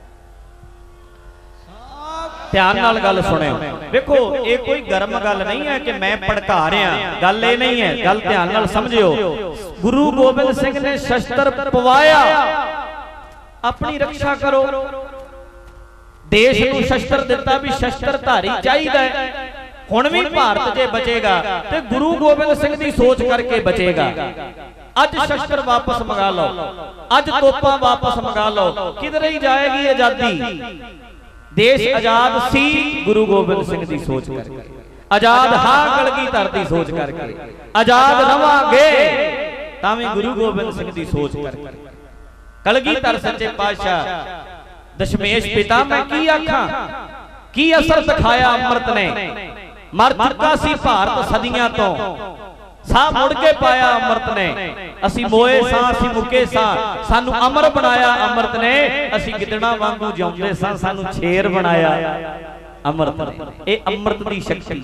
Speaker 1: ध्यान नाल गल सुनियो, देखो ये कोई गर्म गल नहीं है कि मैं भड़का रहा, गल ये नहीं है, गल ध्यान नाल समझियो। गुरु गोबिंद सिंह ने शस्त्र पवाया, अपनी रक्षा करो। देश नूं शस्त्र दिता भी शस्त्रधारी चाहिए। हुण भी भारत जे बचेगा ते गुरु गोबिंद सिंह दी सोच करके बचेगा। अज शस्त्र वापस मंगा लो, अज तोपां वापस मंगा लो, किधर ही जाएगी आजादी। देश आजाद सी गुरु गोबिंद सिंह दी सोच करके, आजाद हां कलगीधर दी सोच करके, आजाद रवांगे तां भी गुरु गोबिंद सिंह दी सोच करके। कलगीधर सच्चे पातशाह दशमेश पिता मैं की आखां, की असर दिखाया अमृत ने। मर चुका सी भारत सदियां तो, साह मुड़ के पाया अमृत ने। असी मोए सां, असी मुके सां, सानू अमर बनाया अमृत ने। असी गिदड़ा वांगू जिउंदे सां, सानू शेर बनाया अमृत ने। ए अमृत दी शक्ति,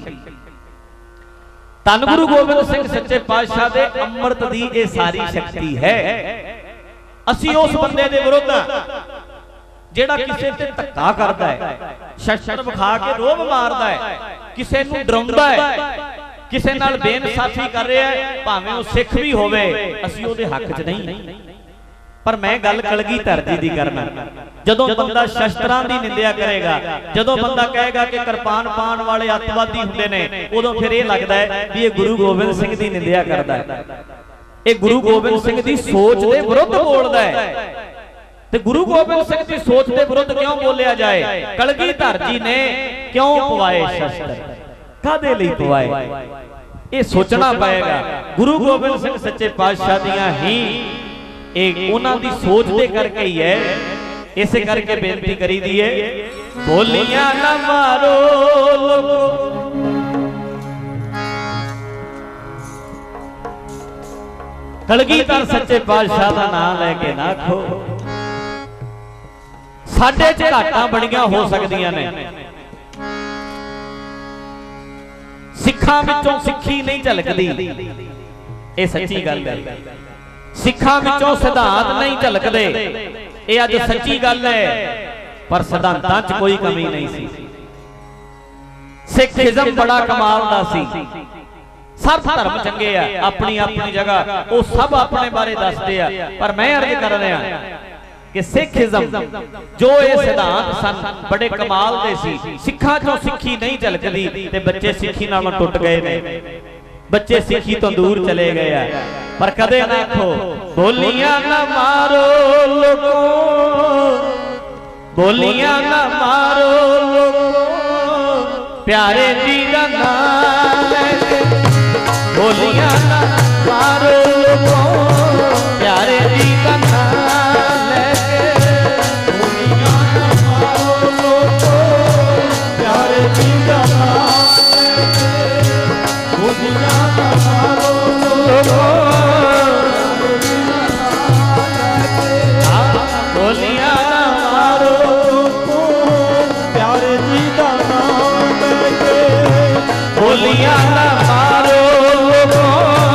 Speaker 1: धन गुरु गोबिंद सिंह सच्चे पातशाह दे अमृत दी ए सारी शक्ति है। असी उस बंदे दे विरुद्ध जेड़ा किसे ते धक्का करदा है, शस्त्र विखा के रोब मारदा है, किसे नू डराउंदा है, किसे नाल बेइंसाफी कर रहा है, भावें वो सिख भी होवे, असीं उहदे हक च नहीं। पर मैं गल कलगीधर जी दी करना। जदों बंदा शस्त्रां दी निंदिया करेगा, जदों बंदा कहेगा कि किरपान पाण वाले अतवादी हुंदे ने, उदों फिर यह लगदा है भी ये गुरु गोबिंद सिंह दी निंदिया करदा है, ये गुरु गोबिंद सिंह दी सोच दे विरुद्ध बोलदा है। ते गुरु गोबिंद सिंह की सोच के विरुद्ध क्यों बोलिया जाए? कलगीधर जी ने क्यों पवाए शस्त्र, कादे लई पवाए, ये सोचना पएगा। गुरु गोबिंद सिंह सच्चे पातशाह दियां ही एक उन्हां दी सोच दे करके ही है। इस करके बेनती करी दी है, बोलियां ना मारो कलगीधर सच्चे पातशाह का नाम लैके ना खो। साडे च घाटां बड़ियां हो सकदियां ने, सिखां विचों सिक्खी नहीं झलकदी, ये सच्ची गल है। सिखां विचों सिद्धांत नहीं झलकदे, ये अज सच्ची गल है। पर सिद्धांतां च कोई कमी नहीं सी। सिखिज्म बड़ा कमाल दा सी। सब धर्म चंगे आ अपनी अपनी जगह, वो सब अपने बारे दसदे आ। पर मैं अर्ज कर रहा कि सिखिज्म जो ये सिद्धांत सन बड़े कमाल दे सी। सिखां चों सिक्खी नहीं झलकदी ते बच्चे सिक्खी नालों टुट गए ने, बच्चे सिक्खी तो दूर चले गए आ। पर कदे ना आखो बोलियां ना मारो लोगो, बोलियां ना मारो लोगो, प्यारे जी दा नाम लेके बोलियां ना मारो लोगो, प्यारे जी दा नाम लेके बोलियां ना मारो लोगो, प्यारे जी दा नाम लेके बोलियां ना मारो लोगो, बोलियां ना मारो लोगो, प्यारे जी दा नाम लेके बोलियां ना मारो लोगो,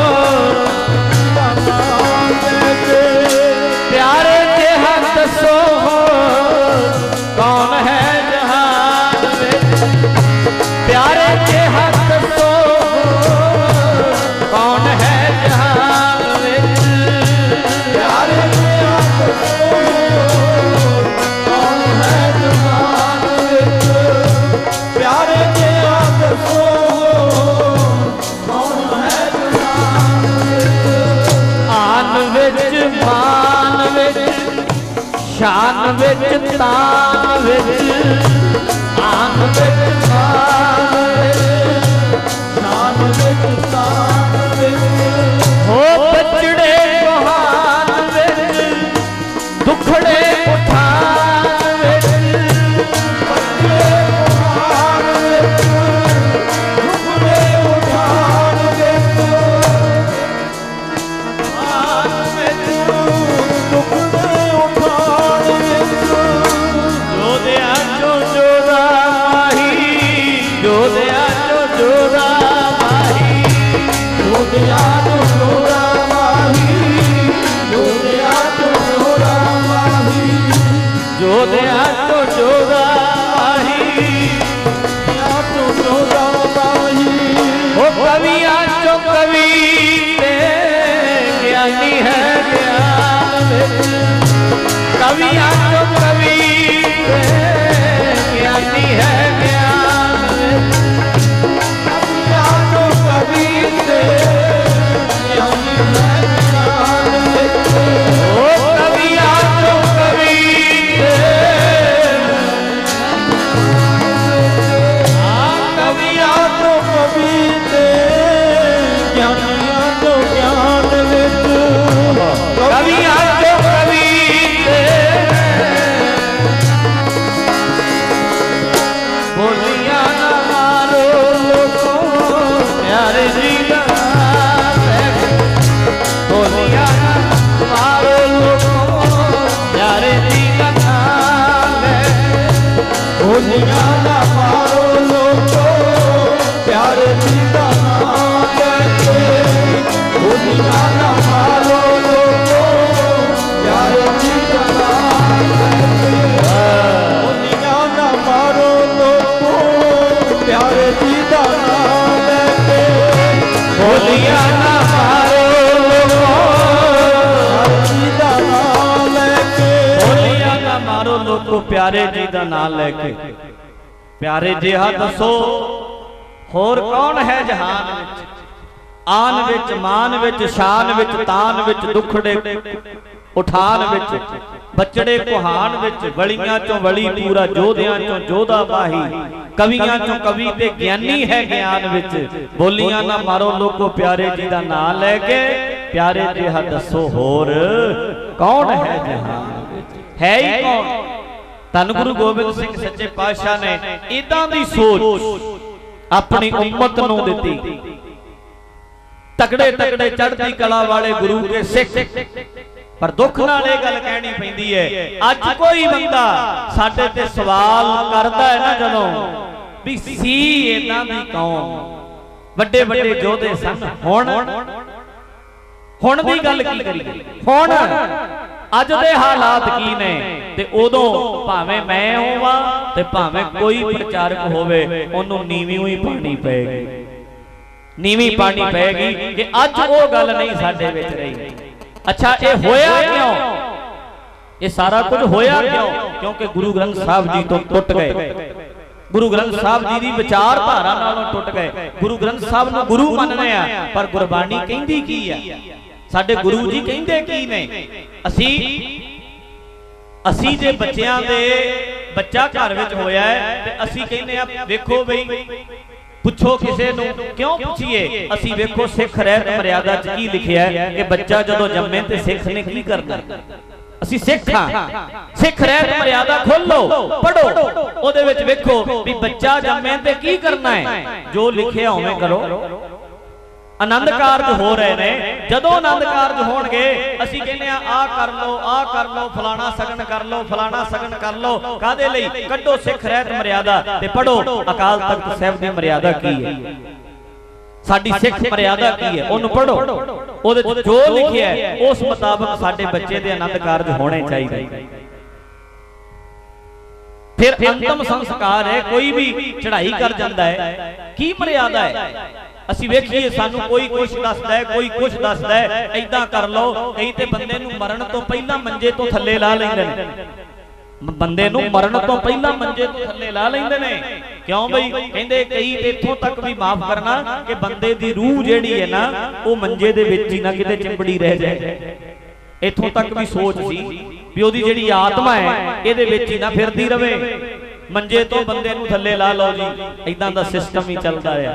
Speaker 1: विच तान विच आन विच तान विच तान विच हो बचड़े कुहान विच दुखड़े उठान विच बचड़े कुहान विच दुखड़े उठान विच आन विच दुखड़े उठान विच जोधिया चो जोधा माही जोधिया चो जोधा माही जोधिया चो जोधा माही जोधिया चो जोधा माही जोधिया चो जोधा माही चो जोधा माही ओ कविया चो कवि ज्ञानी है ज्ञान विच कविया चो कवि ज्ञानी है ज्ञान विच कविया चो कवि ज्ञानी है ज्ञान विच ओ कविया चो कवि कविया चो कवि ज्ञानिया चो ज्ञान विच कविया चो कवि बोलिया ना मारो लोगो प्यारे जी का बोलिया ना मारो लोगो प्यारे जी का नाम है बोलिया ना मारो लोगो प्यारे जी का नाम है बोलिया ना मारो लोगो प्यारे जी का नाम है बोलिया ना मारो लोगो प्यारे जी का नाम है बोलिया ना मारो लोगो जी का नाम लेके बोलिया ना मारो लोगो प्यारे जी का नाम लेके प्यारे जिहा दसो होर कौन है जहान विच आन विच मान विच शान विच तान विच दुखड़े उठान विच बचड़े कुहान विच वलियां चो वली पूरा जोधियां चो जोधा माही कवियां चो कवि ते ज्ञानी है ज्ञान विच बोलियां ना मारो लोगो प्यारे जी दा नाम लेके प्यारे जिहा दसो होर कौन है जहान विच है ही कौन धन गुरु गोबिंद सिंह सच्चे पातशाह ने इदां दी सोच अपनी उम्मत नूं दित्ती तगड़े तगड़े चढ़ती कला वाले गुरु के सिख पर दुख नाल इह गल कहनी पैंदी है अज कोई बंदा साडे ते सवाल करदा है ना जदों भी सी इदां दी कौम वड्डे वड्डे योधे सन हुण हुण दी गल की करिए हुण अज दे हालात की ने ते उदों भावें मैं होवां ते भावें कोई प्रचारक होवे ओनूं नीवीं ही पानी पेगी नीवीं पानी पेगी कि अज वो गल नहीं साडे विच रही। अच्छा ये होया क्यों ये सारा कुछ होया क्यों क्योंकि गुरु ग्रंथ साहब जी तो टुट गए गुरु ग्रंथ साहब जी की विचारधारा नालों टुट गए गुरु ग्रंथ साहब नूं गुरु मनने आ पर गुरबाणी कहंदी की है साडे गुरु जी कहंदे की ने असी असी जे बच्चियां दे बच्चा घर विच होया है ते असी कहने आ वेखो बई पुछो किसे नूं क्यों पुछिए असी वेखो सिख रहत मर्यादा च की लिखिया है कि बच्चा जदों जम्मे ते सिख ने की करना असी सिख हां सिख रहत मर्यादा खोलो पढ़ो ओदे विच वेखो भी बच्चा जम्मे ते की करना है जो लिखिया उवें करो। आनंद कारज हो रहे ने जदों आनंद कारज होणगे असी कहने आ कर लो आ कर लो फलाना सगन कर लो फलाना सगन कर लो कादे लई कड्डो सिख रहत मर्यादा ते पढ़ो अकाल तख्त साहिब दी मर्यादा की है साडी सिख मर्यादा की है ओनू पढ़ो ओदे जो लिखिया है उस मुताबिक साडे बच्चे दे आनंद कारज होने चाहिए। फिर अंतिम संस्कार है कोई भी चढ़ाई कर जाता है की मर्यादा है असी वेखिए सानू कोई कुछ दसदा है कोई कुछ दसदा है ऐदां कर लो कई ते बंदे नूं मरण तो पहला मंजे तो थल्ले ला लैंदे ने बंदे नूं मरण तो पहला मंजे तो थल्ले ला लैंदे ने क्यों बई कहंदे कई इत्थों तक भी माफ करना कि बंदे दी रूह जिहड़ी है ना वो मंजे दे विच ही ना किते चिंबड़ी रह जाए इत्थों तक भी सोच सी भी ओदी जिहड़ी आत्मा है इहदे विच ही ना फिरदी रवे। मंजे तो बंदे नूं थल्ले ला लो जी, इदां दा सिस्टम ही चलदा रहा।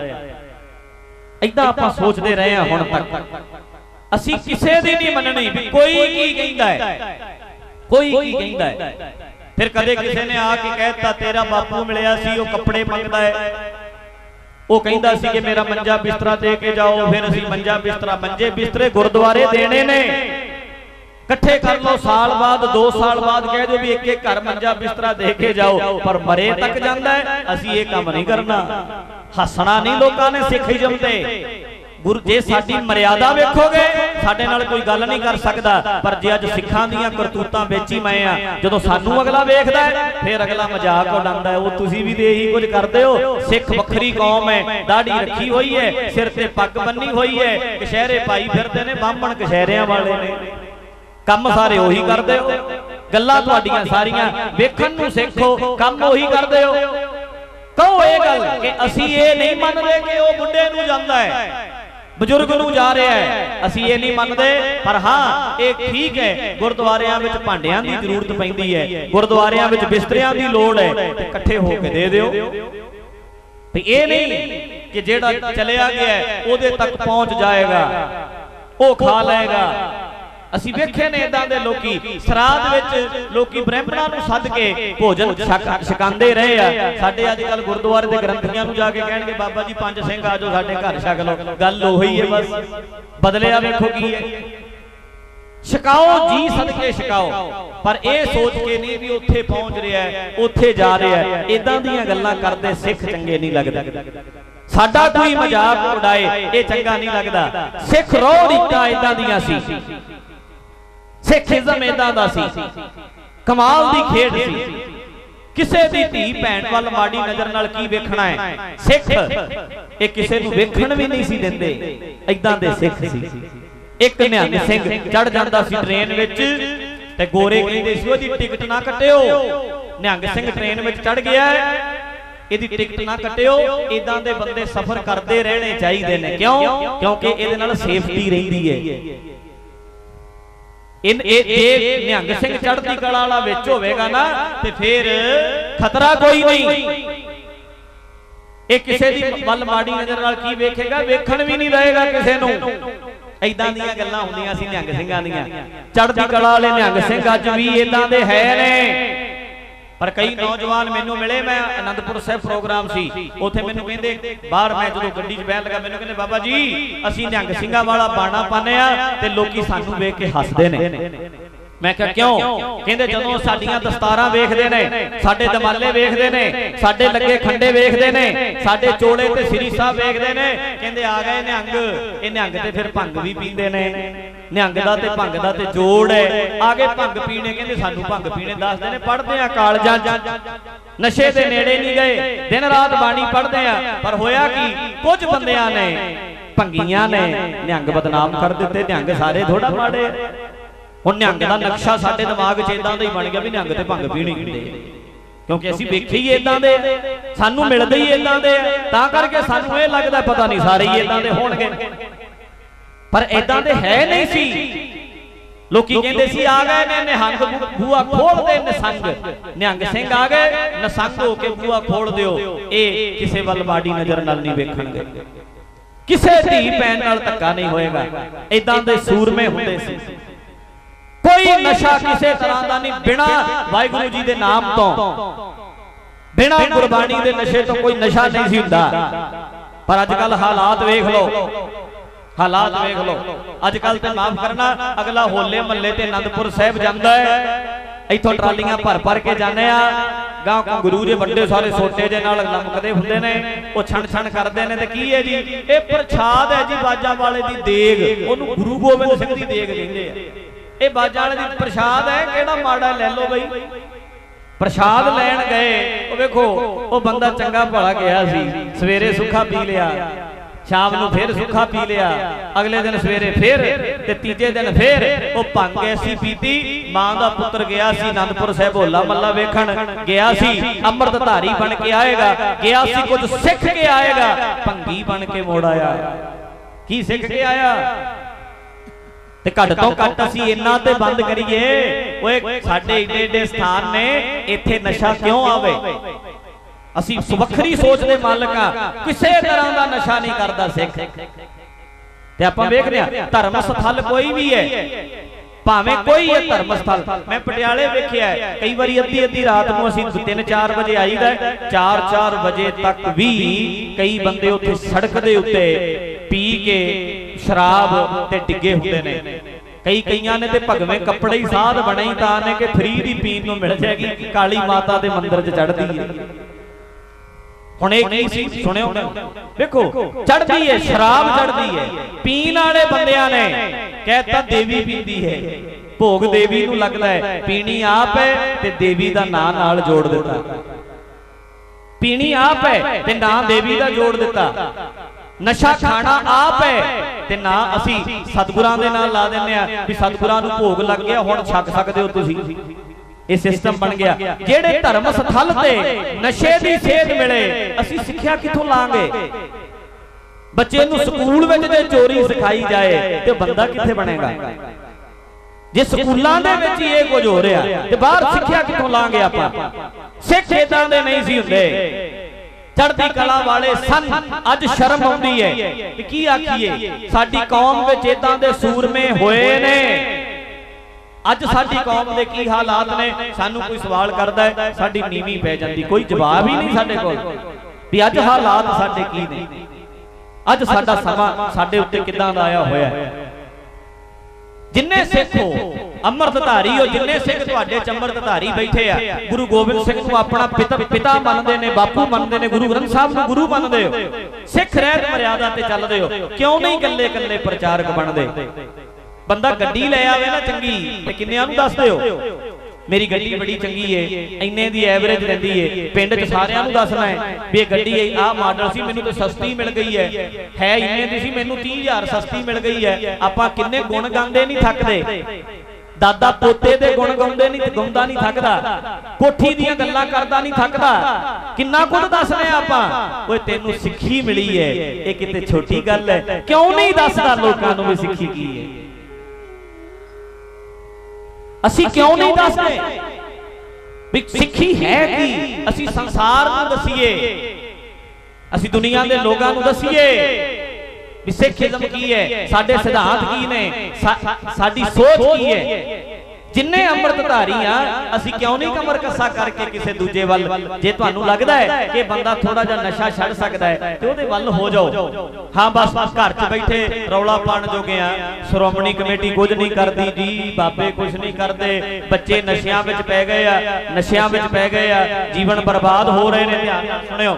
Speaker 1: इदां आपां सोचदे रहे हां हुण तक, असीं किसे दी नहीं मननी भी कोई की कहिंदा है, कोई की कहिंदा है। फिर कदे किसी ने आके कहता तेरा बापू मिलिया सी, वो कपड़े मंगदा है, वो कहंदा सी कि मेरा मंजा बिस्तरा दे के जाओ। फिर असीं मंजा बिस्तरा, मंजे बिस्तरे गुरुद्वारे देने ने, कट्ठे कर लो, साल बाद दो साल बाद कह दो भी एक एक घर मंजा बिस्तरा दे के जाओ, पर मरे तक जांदा है। असीं ये काम नहीं करना। हसना नहीं लोकां ने सिखिज्म ते। गुरु जे साडी मर्यादा वेखोगे साडे नाल कोई गल नहीं कर सकदा, पर जे अज सिखां दीयां करतूतां विच ही मैं आ, जदों सानू अगला वेखदा है फिर अगला मजाक उड़ांदा है, वो तुसीं भी ते इही कुछ करदे हो। सिख वखरी कौम है, दाढ़ी रखी हुई है, सिर ते पग बन्नी हुई है, कशहरे पाई फिरदे ने, बामण कशहरियां वाले ने, कम सारे ओही करदे हो। गल्लां तुहाडीआं सारीआं वेखण नूं सिखो, कम ओही करदे हो। कहो ये गल कि असीं ये नहीं मनदे कि वो बुढ़े नूं जांदा है, बजुर्ग नूं जा रहा है, असीं ये नहीं मनदे। पर हाँ ये ठीक है, गुरुद्वारियां विच भांडियां दी जरूरत पैंदी है, गुरुद्वारियां विच बिस्तरियां दी लोड़ है, ते इकट्ठे होके दे दिओ। ते ये नहीं कि जेड़ा चलिया गया है ओदे तक पहुंच जाएगा, वो खा लेगा। असीं वेखे ने इदां दे लोकी सराध विच लोकी ब्राह्मणां नूं सद के भोजन छकांदे रहे आ। साडे अजकल गुरुद्वारे दे ग्रंथियां नूं जाके कहणगे बाबा जी पंज सिंह आ जाओ साडे घर छक लो। गल ओही है, बस बदलिया वेखो की है। छकाओ जी सदके छकाओ, पर यह सोच के नहीं भी उत्थे पहुंच रहा है, उत्थे जा रहा है। इदां दीयां गल्लां करदे सिख चंगे नहीं लगदे। साडा कोई मजाक उड़ाए ये चंगा नहीं लगदा। सिख रोह रीतां इदां दीयां सी, सिखिज्म इदां दा सी, कमाल दी खेड सी। किसे दी धी भैन वाल माड़ी नजर नाल की वेखना है। सिख ये किसे नूं वेखण भी नहीं सी दिंदे, इदां दे सिख सी। एक निहंग सिंह चढ़ जांदा सी ट्रेन विच, ते गोरे कहंदे सी ओदी टिकट ना कटिओ। निहंग सिंह ट्रेन विच चढ़ गया, इहदी टिकट ना कटिओ। इदां दे बंदे सफर करदे रहने चाहीदे ने। क्यों? क्योंकि इहदे नाल सेफ्टी रहिंदी है। इन जे निहंग सिंह चढ़दी कला वाला विच होवेगा ना ते फिर खतरा कोई नहीं। ये किसे दी वल माड़ी नजर नाल की वेखेगा, वेखण भी नहीं रहेगा किसे नूं। इदां दीयां गल्लां हुंदियां सी निहंग सिंहां दीयां। चढ़दी कला वाले निहंग सिंह अज भी इदां दे है ने। पर कई नौजवान मैनू मिले, मैं आनंदपुर साहिब प्रोग्राम सी, उत्थे मैनू कहंदे बाहर मैं जदों गड्डी च बहन लगा, मैनू कहंदे बाबा जी असीं निहंग सिंहां वाला बाणा पाने आ ते लोकी सानू वेख के हसदे ने। मैं कहा क्यों? कहंदे जदों साडीआं दस्तारां वेखदे ने, साडे दमाले वेखदे ने, साडे लगे खंडे वेखदे ने, साडे चोले ते सिरी साहब वेखदे ने, कहंदे आ गए निहंग। ये निहंग ते फिर भंग भी पींदे ने। निहंग दा ते भंग दा ते जोड़ है। आगे भंग पीने, कहंदे सानू भंग पीने दसदे ने। पढ़दे आ कालजां च, नशे दे नेड़े नहीं गए, दिन रात बाणी पढ़दे आ। पर होया की कुछ बंदियां ने भंगियां ने निहंग बदनाम कर दिते। निहंग सारे थोड़ा माड़े। हुण निहंग दा नक्शा साडे दिमाग च इदां दा ही बन गया भी निहंग ते भंग पीणी हुंदी, क्योंकि असीं वेखे ही इदां दे, सानू मिलदे ही इदां दे, तां करके सानू इह लगदा पता नहीं सारे ही इदां दे होणगे। पर इदां दे है नहीं सी। लोकी कहंदे सी आ गए ने निहंग, बूआ खोल दे नसंग। निहंग सिंह आ गए, नसंग हो के बूआ खोल दिओ। ये किसे वल माड़ी नजर नाल नहीं वेखणगे, किसे धी भैन नाल धक्का नहीं होएगा। इदां दे सूरमे हुंदे सी। कोई नशा किसी तरह का नहीं, बिना वाहिगुरू जी के नाम तो, बिना गुरबाणी के नशे तो कोई नशा नहीं सी हुंदा। पर अजकल हालात वेख लो, हालात वेख लो। अजकल तो माफ करना, अगला होले महल्ले ते आनंदपुर साहिब जांदा है, इथों ट्रालियां भर भर के जाने आ, गांव गुरु जे बड़े सारे सोटे जे नाल लमकदे हुंदे ने, वो छण छण करदे ने। ते की है जी, ये प्रसाद है जी बाजा वाले दी देग, ओनू गुरु गोबिंद सिंह दी देग कहंदे आ। ये बाजा वाले दी प्रसाद है, केड़ा माड़ा ले लो बई। प्रसाद लैन गए, वो वेखो वो बंदा चंगा भला गया सी, सवेरे सुखा पी लिया, शाम नूं फिर सुखा पी लिया, अगले दिन सवेरे फिर, ते तीजे दिन फिर वो भंग ऐसी पीती। मां दा पुत्र गया सी आनंदपुर साहिब होला मल्ला वेखण गया सी, अमृतधारी बन के आएगा, गया सी कुछ सिख के आएगा, भंगी बन के मोड़ आया। की सिख के आया? ते घट तो घट असी इन्ना ते बंद करिए। ओए साडे एडे एडे स्थान ने, इत्थे नशा क्यों आवे? असी वखरी सोच दे मालक आ, किसी तरह का नशा नहीं करता सिख। ते आपां वेखदे आ धर्म स्थल कोई भी है, भावें कोई है धर्म स्थल। मैं पटियाले वेखिया कई बारी अद्धी अद्धी रात नूं असीं तीन चार बजे आईदा, चार चार बजे तक भी कई बंदे उत्थे सड़क दे उत्ते पी के शराब ते डिगे हुंदे ने। कई कईयां ने ते भगवें कपड़े ही साध बने ही तां ने कि फ्री दी पीन नूं मिल जाएगी, काली माता दे मंदिर च चढ़दी है। हुण इह की सी सुणिओ, देखो चढ़दी है शराब, चढ़दी है पीण वाले बंदियां ने कहता देवी पींदी है, भोग देवी नूं लगदा है, पीनी आप है ते देवी दा नां नाल जोड़ दिता। पीनी आप है ते नां देवी दा जोड़ दिता। नशा खाना आप है ते ना असी सतगुरां दे नाल ला दिंदे आ भी सतगुरां नूं भोग लग गया हुण छक सकदे हो तुसीं। ये सिस्टम बन गया। जेड़े धर्म स्थल ते नशे दी सेध मिले, असी सिक्ख्या किथों लांगे? बच्चे नूं स्कूल विच जे चोरी सिखाई जाए ते बंदा किथे बनेगा? जे स्कूलां दे विच ही इह कुछ हो रिहा ते बाहर सिक्ख्या किथों लांगे आपां? सिख इदां दे नहीं सी हुंदे, चढ़दी कला वाले सन। अज शर्म आउंदी है कि की आखीए साडी कौम विच इदां दे सूरमे होए ने। अज साडी कौम दे की हालात ने, सानू कोई सवाल करदा है साडी नीवी पै जांदी, कोई जवाब ही नहीं साडे कोल भी अज हालात साडे की ने, अज साडा समा साडे उत्ते किदां दा आया होया है। जिन्ने सिख हो अमृतधारी हो, जिन्ने सिख तुहाडे च अमृतधारी बैठे आ, गुरु गोबिंद सिंह नूं अपना पिता पिता मनदे ने, बापू मनदे ने, गुरु ग्रंथ साहब नूं गुरु मनदे हो, सिख रहत मर्यादा ते चलदे हो, क्यों नहीं कल्ले कल्ले प्रचारक बनदे? बंदा गड्डी ले आवे ना चंगी ते किन्नियां नूं दसदे हो मेरी गड्डी बड़ी चंगी है, इन्ने दी एवरेज रहिंदी है, पिंड च सारियां नूं दसना है भी ये गड्डी आ मॉडल सी, मैनूं ते सस्ती मिल गई है, है इन्ने दी सी, मैनूं तीह हज़ार सस्ती मिल गई है। आपां किन्ने गुण गांदे नहीं थकदे, दादा पोते दे गुण गाउंदे नहीं गाउंदा नहीं थकदा, कोठी दीयां गल्लां करदा नहीं थकदा, किन्ना कुछ दसने आपां। ओए तैनूं सिੱਖੀ मिली है, ये किते छोटी गल है? क्यों नहीं दसदा लोकां नूं भी सिੱਖੀ की है? असी क्यों नहीं दसदे भी सिੱਖੀ है की? असी संसार नूं दसीए, असी दुनिया दे लोगां नूं दसीए भी सिੱਖिज्म की है, साडे सिद्धांत की ने, सा, साडी सोच की है। जिन्ने अमृतधारी आ, असी क्यों नहीं कमर कस्सा करके किसी दूजे वल? जे तुहानूं लगदा है कि बंदा थोड़ा जिहा नशा छड़ सकदा है ते ओहदे वल हो जाओ। हाँ बस घर च बैठे रौला पाण जोगे आ, श्रोमणी कमेटी कुछ नहीं करती जी, बाबे कुछ नहीं करते, बच्चे नशियां विच पै गए आ, नशियां विच पै गए आ, जीवन बर्बाद हो रहे ने। ध्यान नाल सुणिओ,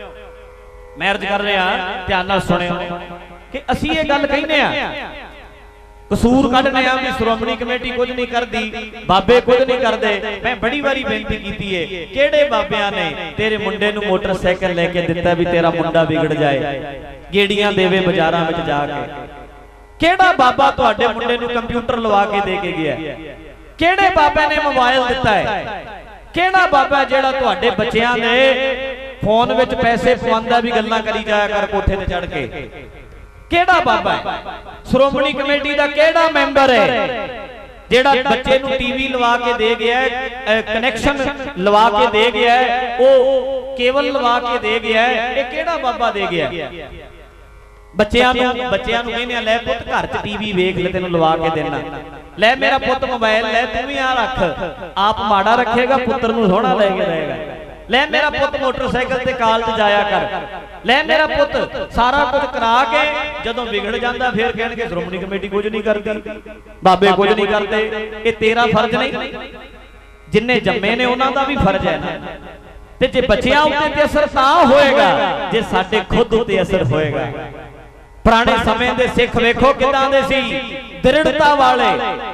Speaker 1: मैं अर्ज कर रहा ध्यान नाल सुणिओ कि असी ये गल कहने आ, कसूर कढ़ने आ भी श्रोमणी कमेटी कुछ नहीं करती, बाबे कुछ नहीं करते। मैं बड़ी बारी बेनती की है, किहड़े बाबियां ने तेरे मुंडे नूं मोटरसाइकिल लेके दिता भी तेरा मुंडा बिगड़ जाए, गेड़ियां देवे बाजारां विच जाके? किहड़ा बाबा तुहाडे मुंडे नूं कंप्यूटर लवा के दे के गया? किहड़े बाबे ने मोबाइल दिता है? किहड़ा बाबा जिहड़ा तुहाडे बच्चियां दे फोन विच पैसे पवांदा भी गल्लां करी जाया कर कोठे ते चढ़ के? केड़ा बाबा है? श्रोमणी कमेटी दा केड़ा मैंबर है जेड़ा बच्चे नूं टीवी लवा के दे गया है, कनैक्शन लवा के दे गया है, ओ केबल लवा के दे गया है? ये केड़ा बाबा दे गया? बच्चियां नूं बच्चियां नूं कहने लै पुत घर च टीवी वेख ले, तैनूं लवा के देना, लै मेरा पुत मोबाइल लै तू भी आ रख, आप माड़ा रखेगा पुत्र नूं सोहना ले के रहेगा, लै मेरा पुत मोटरसाइकिल ते कॉलेज जाया कर, लै मेरा पुत सारा कुछ करा के जदों बिगड़ जाता फिर कहणगे श्रोमणी कमेटी कुछ नहीं करती, बाबे कुछ नहीं करते। ये तेरा फर्ज नहीं, जिन्ने जम्मे ने उन्हां दा भी फर्ज है ना। ते जे बच्चियां उत्ते असर तां होएगा जे साडे खुद उत्ते असर होएगा। पुराने समय दे सिख वेखो किदां दे सी, दृढ़ता वाले।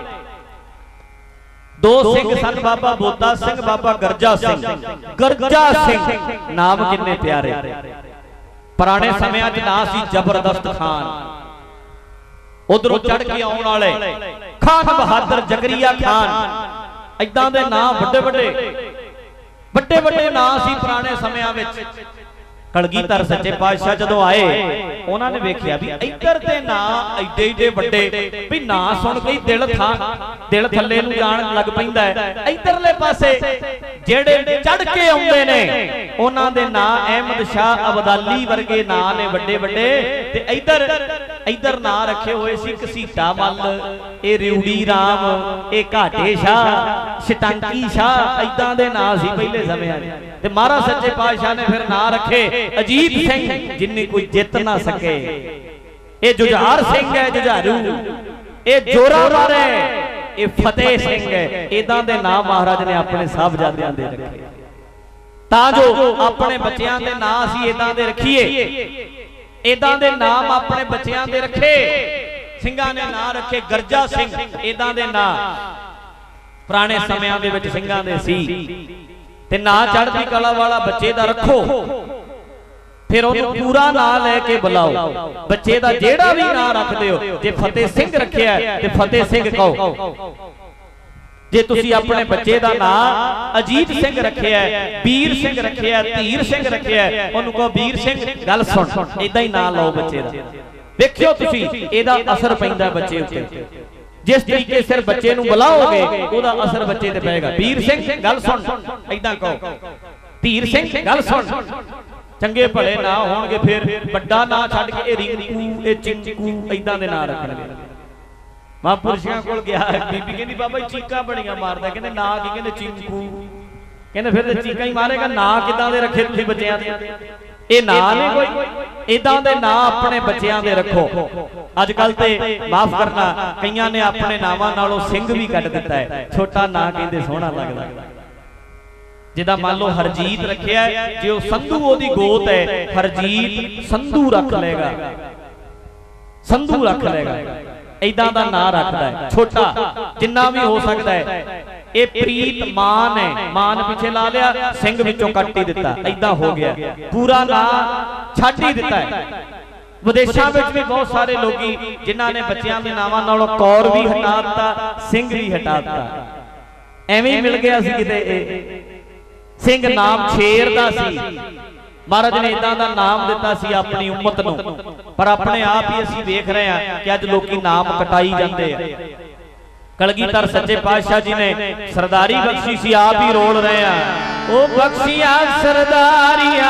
Speaker 1: दो सिंह सन, बाबा बोता सिंह, बाबा गरजा सिंह। गरजा सिंह नाम किन्ने प्यारे। पुराने समय च ना सी जबरदस्त खान, उधरों चढ़ के आने वाले खान बहादुर जकरिया खान, इदां दे नाम बड़े बड़े बड़े बड़े नाम सी पुराने समय विच। कलगीधर सच्चे पातशाह जदों आए उन्होंने वेख्या भी इधर ते ना एडे एडे वड्डे भी ना सुन के दिल था दिल थल्ले नूं जाण लग पैंदा है। इधरले पासे जेड़े चढ़ के आउंदे ने उन्हां दे नां अहमद शाह अब्दाली वर्गे नां ने वड्डे वड्डे ते इधर इधर नां रखे हुए सी घसीटा मल, ए रिउड़ी राम, ए घाटे शाह, शटांकी शाह, इदां दे नां सी पहले समयां ते महाराज सच्चे पातशाह ने फिर नां रखे अजीत सिंह जिन्नी कोई जित ना सके, ए जुझार सिंह है जुझारू, ए जोरावर है, ए फतेह सिंह है। इदां दे नाम महाराज ने अपने साहबजादियां दे रखे तां जो अपने बच्चियां दे नाम असीं इदां दे रखीए, इदां दे नाम अपने बच्चियां दे रखे। सिंघां ने नाम रखे गरजा सिंह, इदां दे नाम पुराने समयां दे विच सिंघां दे सी ते ना चढ़दी कला वाला बच्चे दा रखो, फिर उन्हें पूरा नाम लैके बुलाओ। बच्चे का जेड़ा भी नाम रख दिओ, जे फतेह सिंह रखिया ते फतेह सिंह कहो, जे तुसी अपने बच्चे का नाम अजीत सिंह रखिया, बीर सिंह रखिया, धीर सिंह रखिया, उन्होंने कहो बीर सिंह गल सुन, इदां ही नाम लो बच्चे का। देखियो तुसी इहदा असर पैंदा बच्चे उत्ते, जिस तरीके सिर बच्चे नूं बुलाओगे उहदा असर बच्चे ते पेगा। बीर सिंह गल सुन इदां कहो, धीर सिंह गल सुन, चंगे भले ना होणगे फिर बड़ा ना छड्ड के रिंकू ए चिंकू इदां दे नां रखणगे। महापुरुषां कोल गया बीबी कहंदी बाबा चीकां बड़ियां मारदा, कहंदे ना की, कहंदे चिंकू, कहंदे फिर ते चीकां ही मारेगा, ना किदां दे रखे तुसीं बच्चिआं दे? ਇਹ ਨਾਂ ने कोई इदां दे नां अपने बच्चियां दे रखो। अजकल ते माफ करना कईयां ने अपने नावां नालों सिंह भी कट दिता है, छोटा नां कहंदे सोहना लगदा। जिदा मान लो हरजीत रखिया है, जे ओ संधू ओदी गोत है, हरजीत संधू रख लेगा, संधू रख लेगा, इदां दा नां रखदा है। छोटा जिन्ना भी हो सकता है। ए प्रीत मान है, मान पीछे ला लिया, सिंह विचों कट ही दिता, इदां हो गया, पूरा नाम छड्ड ही दिता है। विदेशों में भी बहुत सारे लोग जिन्हां ने बच्चों के नावां नालों कौर भी हटा दिता, सिंह भी हटा दिता। एवें ही मिल गया सी किते सिंह नाम शेर दा सी, महाराज ने इदां दा नाम दिता सी अपनी उम्मत नूं, पर अपने आप ही असीं वेख रहे हैं कि अज लोग नाम कटाई जाते हैं। कलगीधर सच्चे पातशाह जी ने सरदारी बख्शी सी, आप ही रोल रहे हैं, ओ बख्शिया सरदारियां,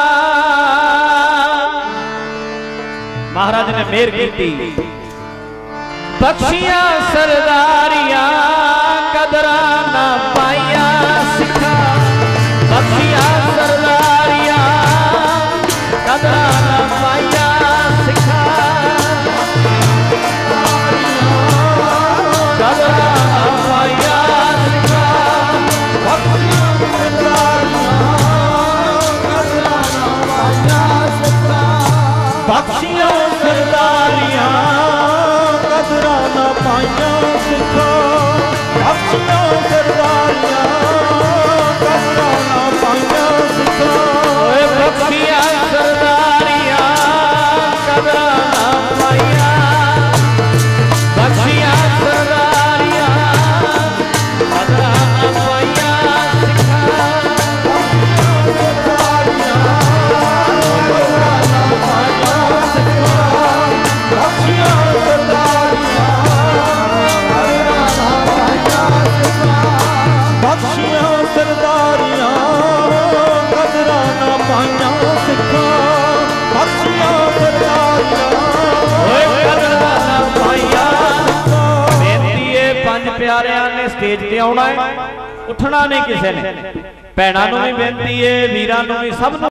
Speaker 1: महाराज ने मेहर की, बख्शिया सरदारियां कदरा ना पाइया सिखा, बख्शिया सरदारियां कदरा ना पाइया सिखा, बख्शिया सरदारियां कदरा ना पाइया सिखा, बख्शिया सरदारियां कदरा ना पाइया सिखा, बख्शिया सरदारियां कदरा ना पाइया, बख्शिया सरदारियां कदरा ना पाइया सिखा, बख्शिया सरदारियां बख्शिया सरदारियां कदरा ना पाइया सिखा, बख्शिया सरदारियां कदरा ना पाइया सिखा। बेनती है पंज प्यारियां ने स्टेज ते आउणा है, उठना नहीं किसी ने, भैणां नूं भी बेनती है, वीरां नूं भी, सब